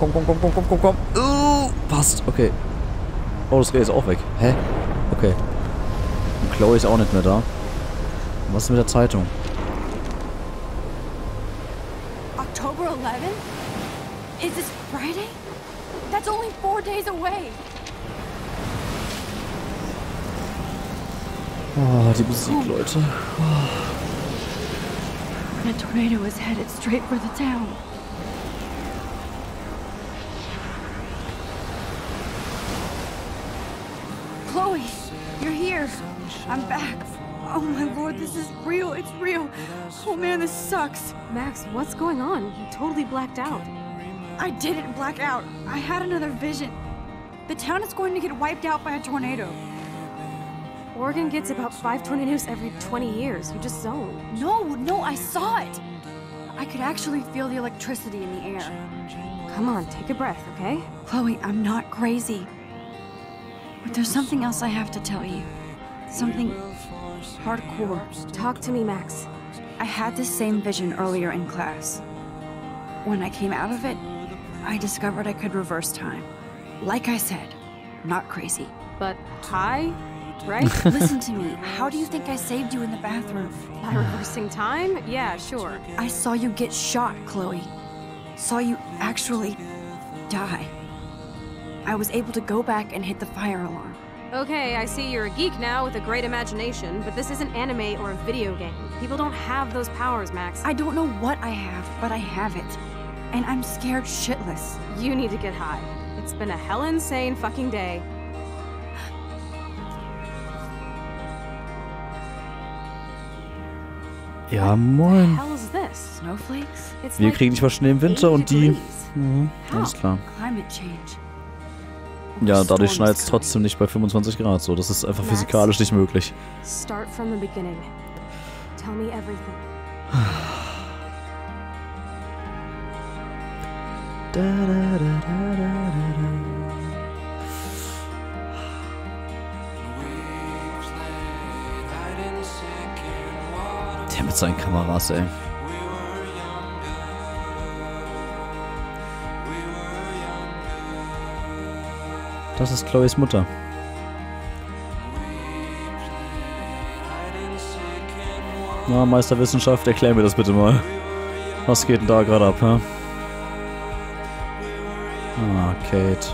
Passt, okay. Oh, das Reh ist auch weg. Hä? Okay. Und Chloe ist auch nicht mehr da. Und was ist mit der Zeitung? October 11th? Is this Friday? That's only 4 days away. Oh, die Musik, Leute. That tornado is headed straight for the town. Chloe, you're here. I'm back. Oh my lord, this is real. It's real. Oh man, this sucks. Max, what's going on? You totally blacked out. I didn't black out. I had another vision. The town is going to get wiped out by a tornado. Oregon gets about 5 tornadoes every 20 years. You just zoned. No, I saw it. I could actually feel the electricity in the air. Come on, take a breath, okay? Chloe, I'm not crazy. But there's something else I have to tell you. Something hardcore. Talk to me, Max. I had this same vision earlier in class. When I came out of it, I discovered I could reverse time. Like I said, not crazy. But high, right? Listen to me. How do you think I saved you in the bathroom? By reversing time? Yeah, sure. I saw you get shot, Chloe. Saw you actually die. I was able to go back and hit the fire alarm. Okay, I see you're a geek now with a great imagination, but this isn't anime or a video game. People don't have those powers, Max. I don't know what I have, but I have it. And I'm scared shitless. You need to get high. It's been a hell insane fucking day. Ja, moin. What the hell is this? Snowflakes? It's Wir like kriegen nicht mal Schnee im Winter 80 und die... degrees. Mhm, How? alles klar. Climate change. Ja, A dadurch storm schneit is es coming. trotzdem nicht bei 25 Grad so. Das ist einfach Max? physikalisch nicht möglich. Start from the beginning. Tell me everything. Der mit seinen Kameras, ey. Das ist Chloes Mutter. Na, Meister Wissenschaft, erklär mir das bitte mal. Was geht denn da gerade ab, hä? Ah, Kate.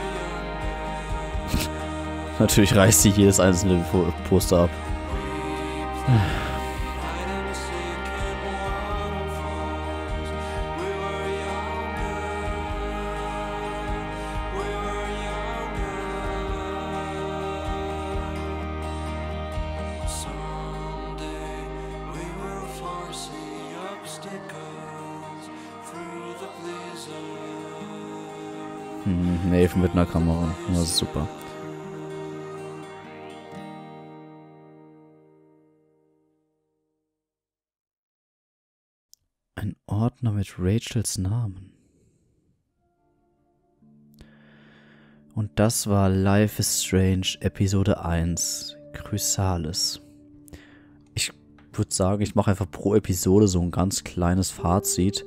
Natürlich reißt sie jedes einzelne Poster ab. Nathan mit einer Kamera. Das ist super. Ein Ordner mit Rachels Namen. Und das war Life is Strange Episode 1, Chrysalis. Ich würde sagen, ich mache einfach pro Episode so ein ganz kleines Fazit.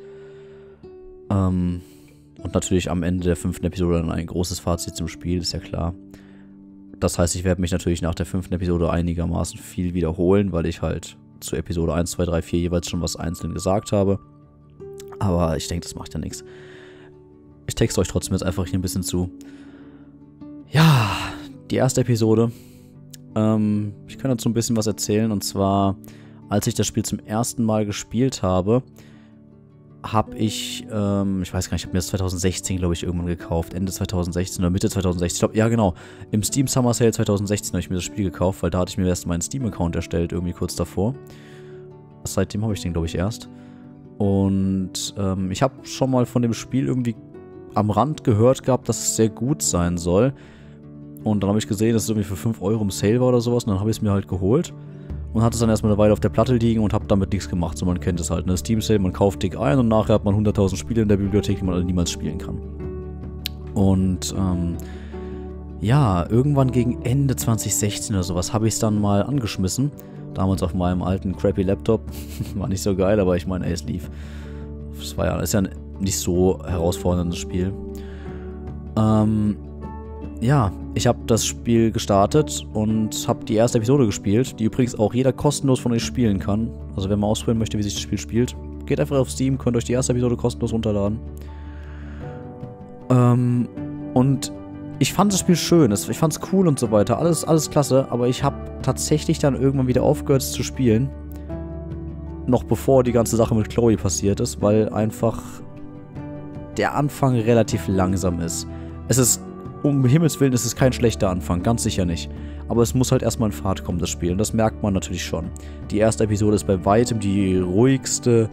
Und natürlich am Ende der 5. Episode dann ein großes Fazit zum Spiel, ist ja klar. Das heißt, ich werde mich natürlich nach der 5. Episode einigermaßen viel wiederholen, weil ich halt zu Episode 1, 2, 3, 4 jeweils schon was einzeln gesagt habe. Aber ich denke, das macht ja nichts. Ich texte euch trotzdem jetzt einfach hier ein bisschen zu. Ja, die erste Episode. Ich kann dazu ein bisschen was erzählen. Und zwar, als ich das Spiel zum ersten Mal gespielt habe, habe ich, ich weiß gar nicht, ich habe mir das 2016, glaube ich, irgendwann gekauft. Ende 2016 oder Mitte 2016. Ich glaube, ja genau, im Steam Summer Sale 2016 habe ich mir das Spiel gekauft, weil da hatte ich mir erst meinen Steam-Account erstellt, irgendwie kurz davor. Seitdem habe ich den, glaube ich, erst. Und ich habe schon mal von dem Spiel irgendwie am Rand gehört gehabt, dass es sehr gut sein soll. Und dann habe ich gesehen, dass es irgendwie für 5 Euro im Sale war oder sowas. Und dann habe ich es mir halt geholt. Und hatte es dann erstmal eine Weile auf der Platte liegen und habe damit nichts gemacht. So, man kennt es halt, ne? Steam Sale, man kauft dick ein und nachher hat man 100.000 Spiele in der Bibliothek, die man alle niemals spielen kann. Und, ja, irgendwann gegen Ende 2016 oder sowas habe ich es dann mal angeschmissen. Damals auf meinem alten crappy Laptop. War nicht so geil, aber ich meine, ey, es lief. Das ist ja nicht so herausforderndes Spiel. Ja, ich habe das Spiel gestartet und habe die erste Episode gespielt, die übrigens auch jeder kostenlos von euch spielen kann. Also wer mal ausprobieren möchte, wie sich das Spiel spielt, geht einfach auf Steam, könnt euch die erste Episode kostenlos runterladen. Und ich fand das Spiel schön, ich fand es cool und so weiter, alles klasse, aber ich habe tatsächlich dann irgendwann wieder aufgehört zu spielen, noch bevor die ganze Sache mit Chloe passiert ist, weil einfach der Anfang relativ langsam ist. Es ist, um Himmels Willen, ist es kein schlechter Anfang, ganz sicher nicht. Aber es muss halt erstmal in Fahrt kommen, das Spiel. Und das merkt man natürlich schon. Die erste Episode ist bei weitem die ruhigste,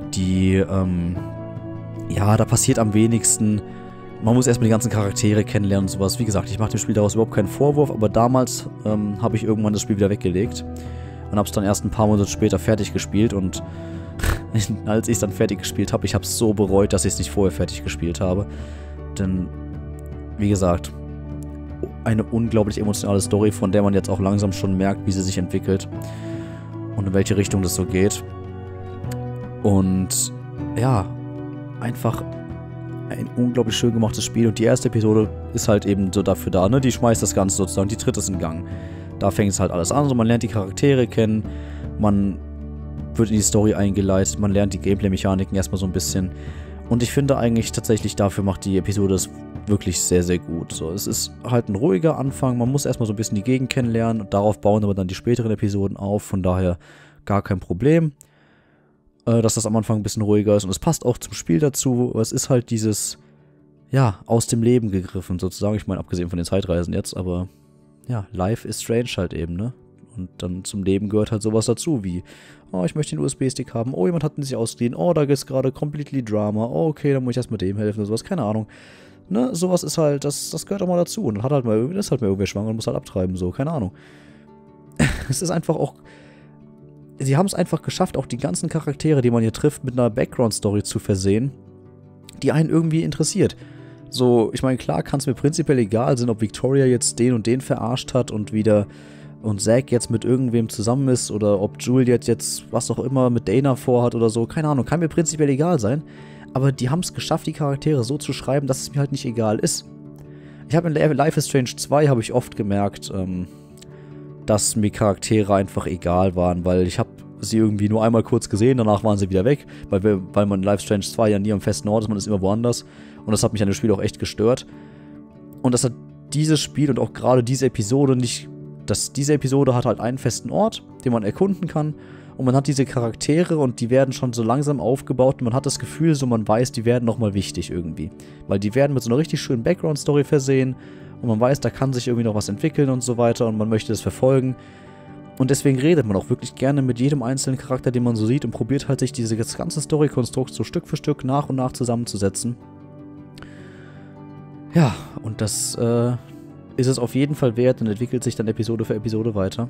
ja, da passiert am wenigsten. Man muss erstmal die ganzen Charaktere kennenlernen und sowas. Wie gesagt, ich mache dem Spiel daraus überhaupt keinen Vorwurf, aber damals habe ich irgendwann das Spiel wieder weggelegt. Und habe es dann erst ein paar Monate später fertig gespielt. Und als ich es dann fertig gespielt habe, ich habe es so bereut, dass ich es nicht vorher fertig gespielt habe. Denn, wie gesagt, eine unglaublich emotionale Story, von der man jetzt auch langsam schon merkt, wie sie sich entwickelt. Und in welche Richtung das so geht. Und ja, einfach ein unglaublich schön gemachtes Spiel. Und die erste Episode ist halt eben so dafür da, ne? Die schmeißt das Ganze sozusagen, die tritt es in Gang. Da fängt es halt alles an, so man lernt die Charaktere kennen, man wird in die Story eingeleitet, man lernt die Gameplay-Mechaniken erstmal so ein bisschen. Und ich finde eigentlich tatsächlich, dafür macht die Episode es wirklich sehr, sehr gut. So, es ist halt ein ruhiger Anfang, man muss erstmal so ein bisschen die Gegend kennenlernen und darauf bauen aber dann die späteren Episoden auf, von daher gar kein Problem, dass das am Anfang ein bisschen ruhiger ist. Und es passt auch zum Spiel dazu, es ist halt dieses, ja, aus dem Leben gegriffen sozusagen. Ich meine, abgesehen von den Zeitreisen jetzt, aber ja, Life is Strange halt eben, ne? Und dann zum Leben gehört halt sowas dazu, wie, oh, ich möchte den USB-Stick haben, oh, jemand hat ihn sich ausgeliehen, oh, da ist gerade completely Drama, oh, okay, dann muss ich erst mit dem helfen oder sowas, keine Ahnung. Ne, sowas ist halt, das gehört auch mal dazu. Und dann hat halt mal, ist halt mal irgendwer schwanger und muss halt abtreiben, so, keine Ahnung. Es ist einfach auch, sie haben es einfach geschafft, auch die ganzen Charaktere, die man hier trifft, mit einer Background-Story zu versehen, die einen irgendwie interessiert. So, ich meine, klar kann es mir prinzipiell egal sein, ob Victoria jetzt den und den verarscht hat und Zack jetzt mit irgendwem zusammen ist oder ob Juliet jetzt was auch immer mit Dana vorhat oder so, keine Ahnung, kann mir prinzipiell egal sein. Aber die haben es geschafft, die Charaktere so zu schreiben, dass es mir halt nicht egal ist. Ich habe in Life is Strange 2 habe ich oft gemerkt, dass mir Charaktere einfach egal waren, weil ich habe sie irgendwie nur einmal kurz gesehen, danach waren sie wieder weg, weil man in Life is Strange 2 ja nie am festen Ort ist, man ist immer woanders. Und das hat mich an dem Spiel auch echt gestört. Und das hat dieses Spiel und auch gerade diese Episode nicht diese Episode hat halt einen festen Ort, den man erkunden kann. Und man hat diese Charaktere und die werden schon so langsam aufgebaut. Und man hat das Gefühl, so man weiß, die werden nochmal wichtig irgendwie. Weil die werden mit so einer richtig schönen Background-Story versehen. Und man weiß, da kann sich irgendwie noch was entwickeln und so weiter. Und man möchte das verfolgen. Und deswegen redet man auch wirklich gerne mit jedem einzelnen Charakter, den man so sieht. Und probiert halt sich dieses ganze Story-Konstrukt so Stück für Stück nach und nach zusammenzusetzen. Ja, und das ist es auf jeden Fall wert und entwickelt sich dann Episode für Episode weiter.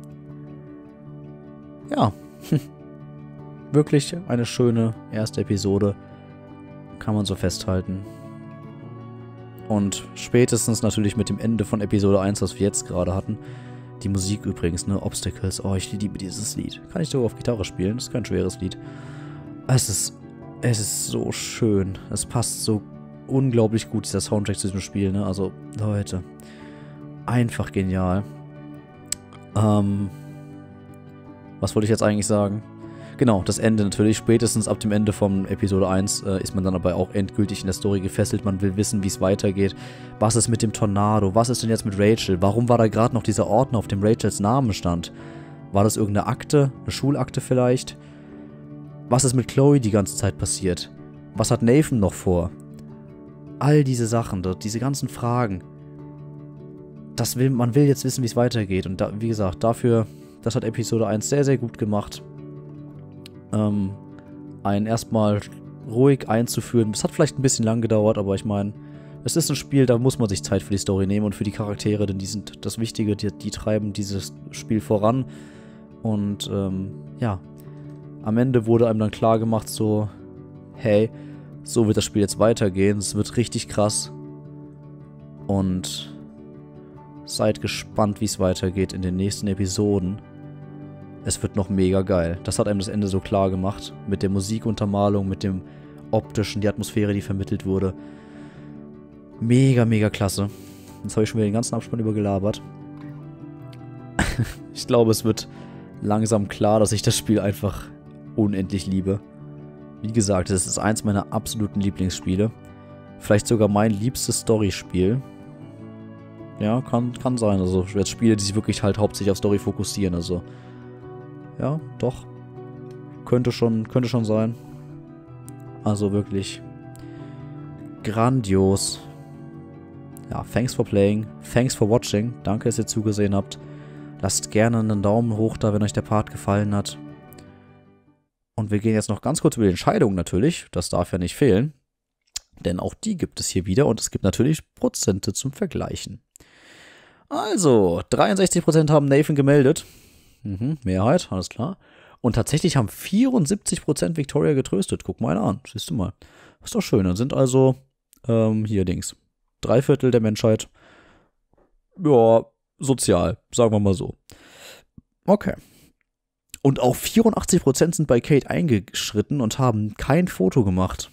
Ja, wirklich eine schöne erste Episode, kann man so festhalten. Und spätestens natürlich mit dem Ende von Episode 1, was wir jetzt gerade hatten, die Musik übrigens, ne, Obstacles, oh, ich liebe dieses Lied. Kann ich sogar auf Gitarre spielen, das ist kein schweres Lied. Es ist so schön, es passt so unglaublich gut, dieser Soundtrack zu diesem Spiel, ne, also, Leute, einfach genial. Was wollte ich jetzt eigentlich sagen? Genau, das Ende natürlich. Spätestens ab dem Ende von Episode 1 ist man dann aber auch endgültig in der Story gefesselt. Man will wissen, wie es weitergeht. Was ist mit dem Tornado? Was ist denn jetzt mit Rachel? Warum war da gerade noch dieser Ordner, auf dem Rachels Name stand? War das irgendeine Akte? Eine Schulakte vielleicht? Was ist mit Chloe die ganze Zeit passiert? Was hat Nathan noch vor? All diese Sachen, diese ganzen Fragen. Man will jetzt wissen, wie es weitergeht. Und wie gesagt, das hat Episode 1 sehr, sehr gut gemacht. Einen erstmal ruhig einzuführen. Es hat vielleicht ein bisschen lang gedauert, aber ich meine, es ist ein Spiel, da muss man sich Zeit für die Story nehmen und für die Charaktere, denn die sind das Wichtige, die treiben dieses Spiel voran. Und ja, am Ende wurde einem dann klar gemacht, so, hey, so wird das Spiel jetzt weitergehen. Es wird richtig krass. Und seid gespannt, wie es weitergeht in den nächsten Episoden. Es wird noch mega geil. Das hat einem das Ende so klar gemacht. Mit der Musikuntermalung, mit dem optischen, die Atmosphäre, die vermittelt wurde. Mega, mega klasse. Jetzt habe ich schon wieder den ganzen Abspann übergelabert. Ich glaube, es wird langsam klar, dass ich das Spiel einfach unendlich liebe. Wie gesagt, es ist eins meiner absoluten Lieblingsspiele. Vielleicht sogar mein liebstes Storyspiel. Ja, kann sein. Also jetzt Spiele, die sich wirklich halt hauptsächlich auf Story fokussieren. Also ja, doch. Könnte schon sein. Also wirklich grandios. Ja, thanks for playing. Thanks for watching. Danke, dass ihr zugesehen habt. Lasst gerne einen Daumen hoch da, wenn euch der Part gefallen hat. Und wir gehen jetzt noch ganz kurz über die Entscheidung natürlich. Das darf ja nicht fehlen. Denn auch die gibt es hier wieder. Und es gibt natürlich Prozente zum Vergleichen. Also, 63% haben Nathan gemeldet. Mehrheit, alles klar. Und tatsächlich haben 74% Victoria getröstet. Guck mal einer an, siehst du mal. Ist doch schön. Dann sind also, hier Dings, 3/4 der Menschheit, ja, sozial, sagen wir mal so. Okay. Und auch 84% sind bei Kate eingeschritten und haben kein Foto gemacht.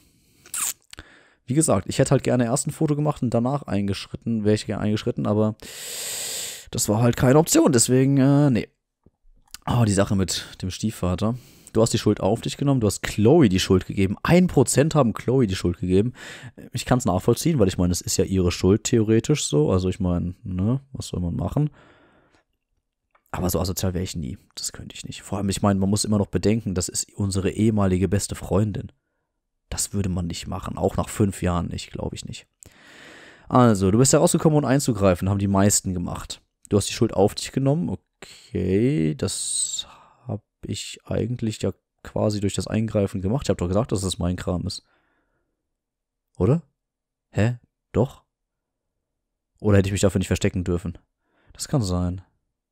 Wie gesagt, ich hätte halt gerne erst ein Foto gemacht und danach wäre ich gerne eingeschritten, aber das war halt keine Option, deswegen, nee. Oh, die Sache mit dem Stiefvater. Du hast die Schuld auf dich genommen, du hast Chloe die Schuld gegeben. 1% haben Chloe die Schuld gegeben. Ich kann es nachvollziehen, weil ich meine, es ist ja ihre Schuld theoretisch so. Also ich meine, ne, was soll man machen? Aber so asozial wäre ich nie. Das könnte ich nicht. Vor allem, ich meine, man muss immer noch bedenken, das ist unsere ehemalige beste Freundin. Das würde man nicht machen. Auch nach 5 Jahren nicht, glaube ich nicht. Also, du bist herausgekommen, um einzugreifen. Haben die meisten gemacht. Du hast die Schuld auf dich genommen. Okay, das habe ich eigentlich ja quasi durch das Eingreifen gemacht. Ich habe doch gesagt, dass das mein Kram ist. Oder? Hä? Doch? Oder hätte ich mich dafür nicht verstecken dürfen? Das kann sein.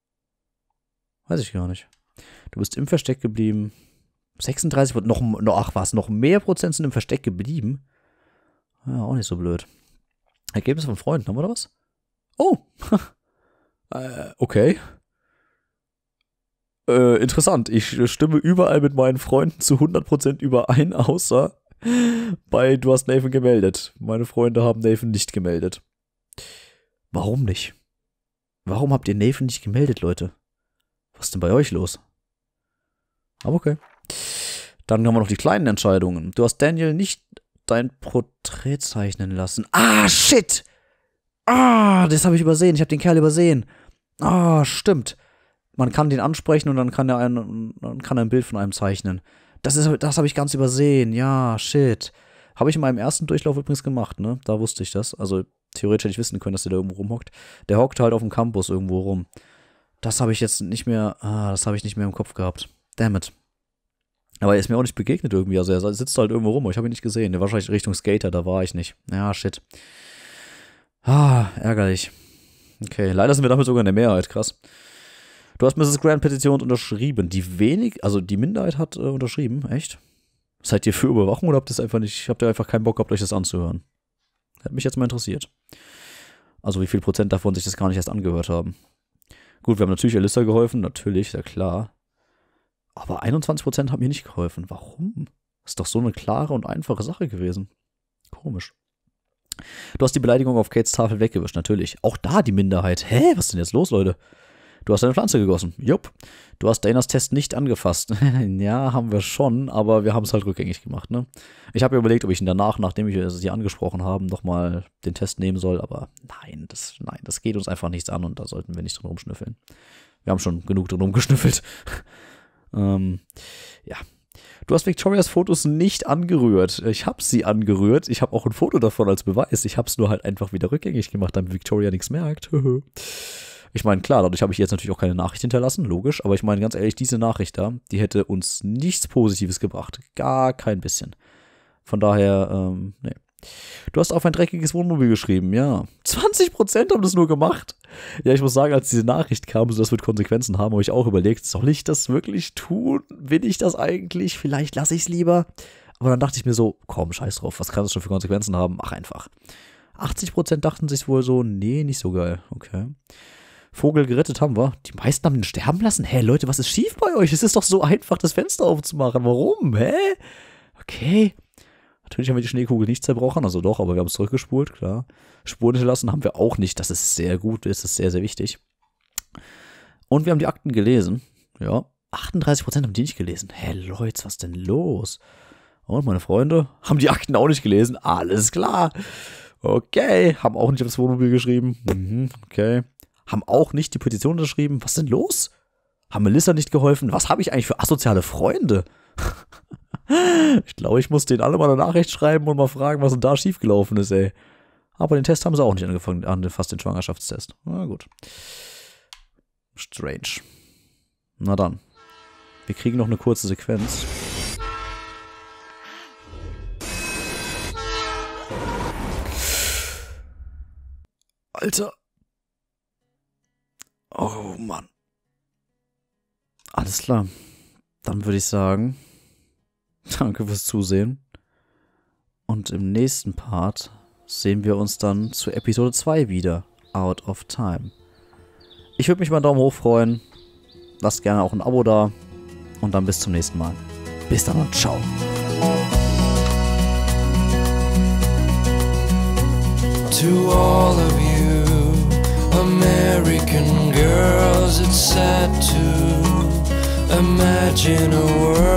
Weiß ich gar nicht. Du bist im Versteck geblieben. 36%, noch mehr Prozent sind im Versteck geblieben. Ja, auch nicht so blöd. Ergebnis von Freunden, haben wir da was? Oh! Okay. Interessant. Ich stimme überall mit meinen Freunden zu 100% überein, außer bei du hast Nathan gemeldet. Meine Freunde haben Nathan nicht gemeldet. Warum nicht? Warum habt ihr Nathan nicht gemeldet, Leute? Was ist denn bei euch los? Aber okay. Dann haben wir noch die kleinen Entscheidungen. Du hast Daniel nicht dein Porträt zeichnen lassen. Ah, shit! Ah, das habe ich übersehen. Ich habe den Kerl übersehen. Ah, stimmt. Man kann den ansprechen und dann kann er ein Bild von einem zeichnen. Das habe ich ganz übersehen. Ja, shit. Habe ich in meinem ersten Durchlauf übrigens gemacht, ne? Da wusste ich das. Also theoretisch hätte ich wissen können, dass der da irgendwo rumhockt. Der hockt halt auf dem Campus irgendwo rum. Das habe ich jetzt nicht mehr, das habe ich nicht mehr im Kopf gehabt. Damn it. Aber er ist mir auch nicht begegnet irgendwie. Also er sitzt halt irgendwo rum, aber ich habe ihn nicht gesehen. Der war wahrscheinlich Richtung Skater, da war ich nicht. Ja, shit. Ärgerlich. Okay, leider sind wir damit sogar in der Mehrheit, krass. Du hast Mrs. Grant Petition unterschrieben. Die Minderheit hat unterschrieben, echt? Seid ihr für Überwachung oder habt ihr einfach keinen Bock gehabt, euch das anzuhören? Hat mich jetzt mal interessiert. Also wie viel Prozent davon sich das gar nicht erst angehört haben. Gut, wir haben natürlich Alyssa geholfen, natürlich, ja klar. Aber 21% haben mir nicht geholfen. Warum? Das ist doch so eine klare und einfache Sache gewesen. Komisch. Du hast die Beleidigung auf Kates Tafel weggewischt, natürlich. Auch da die Minderheit. Hä? Was ist denn jetzt los, Leute? Du hast eine Pflanze gegossen. Jupp. Du hast Danas Test nicht angefasst. Ja, haben wir schon, aber wir haben es halt rückgängig gemacht, ne? Ich habe mir überlegt, ob ich ihn danach, nachdem wir sie angesprochen haben, nochmal den Test nehmen soll, aber nein, das geht uns einfach nichts an und da sollten wir nicht drin rumschnüffeln. Wir haben schon genug drin rumgeschnüffelt. Ja. Du hast Victorias Fotos nicht angerührt. Ich habe sie angerührt. Ich habe auch ein Foto davon als Beweis. Ich habe es nur halt einfach wieder rückgängig gemacht, damit Victoria nichts merkt. Ich meine, klar, dadurch habe ich jetzt natürlich auch keine Nachricht hinterlassen, logisch. Aber ich meine, ganz ehrlich, diese Nachricht da, die hätte uns nichts Positives gebracht. Gar kein bisschen. Von daher, nee. Du hast auf ein dreckiges Wohnmobil geschrieben, ja. 20% haben das nur gemacht. Ja, ich muss sagen, als diese Nachricht kam, so das wird Konsequenzen haben, habe ich auch überlegt, soll ich das wirklich tun? Will ich das eigentlich? Vielleicht lasse ich es lieber. Aber dann dachte ich mir so, komm, scheiß drauf, was kann das schon für Konsequenzen haben? Mach einfach. 80% dachten sich wohl so, nee, nicht so geil. Okay. Vogel gerettet haben wir. Die meisten haben ihn sterben lassen. Hä, Leute, was ist schief bei euch? Es ist doch so einfach, das Fenster aufzumachen. Warum? Hä? Okay. Natürlich haben wir die Schneekugel nicht zerbrochen, also doch, aber wir haben es zurückgespult, klar. Spuren hinterlassen haben wir auch nicht, das ist sehr gut, das ist sehr, sehr wichtig. Und wir haben die Akten gelesen, ja. 38% haben die nicht gelesen. Hä, Leute, was denn los? Und meine Freunde haben die Akten auch nicht gelesen, alles klar. Okay, haben auch nicht aufs Wohnmobil geschrieben, okay. Haben auch nicht die Petition unterschrieben, was ist denn los? Haben Melissa nicht geholfen? Was habe ich eigentlich für asoziale Freunde? Ich glaube, ich muss denen alle mal eine Nachricht schreiben und mal fragen, was denn da schiefgelaufen ist, ey. Aber den Test haben sie auch nicht angefasst, den Schwangerschaftstest. Na gut. Strange. Na dann. Wir kriegen noch eine kurze Sequenz. Alter. Oh Mann. Alles klar. Dann würde ich sagen, danke fürs Zusehen. Und im nächsten Part sehen wir uns dann zu Episode 2 wieder. Out of Time. Ich würde mich über einen Daumen hoch freuen. Lasst gerne auch ein Abo da. Und dann bis zum nächsten Mal. Bis dann und ciao. To all of you American girls, it's sad to imagine a world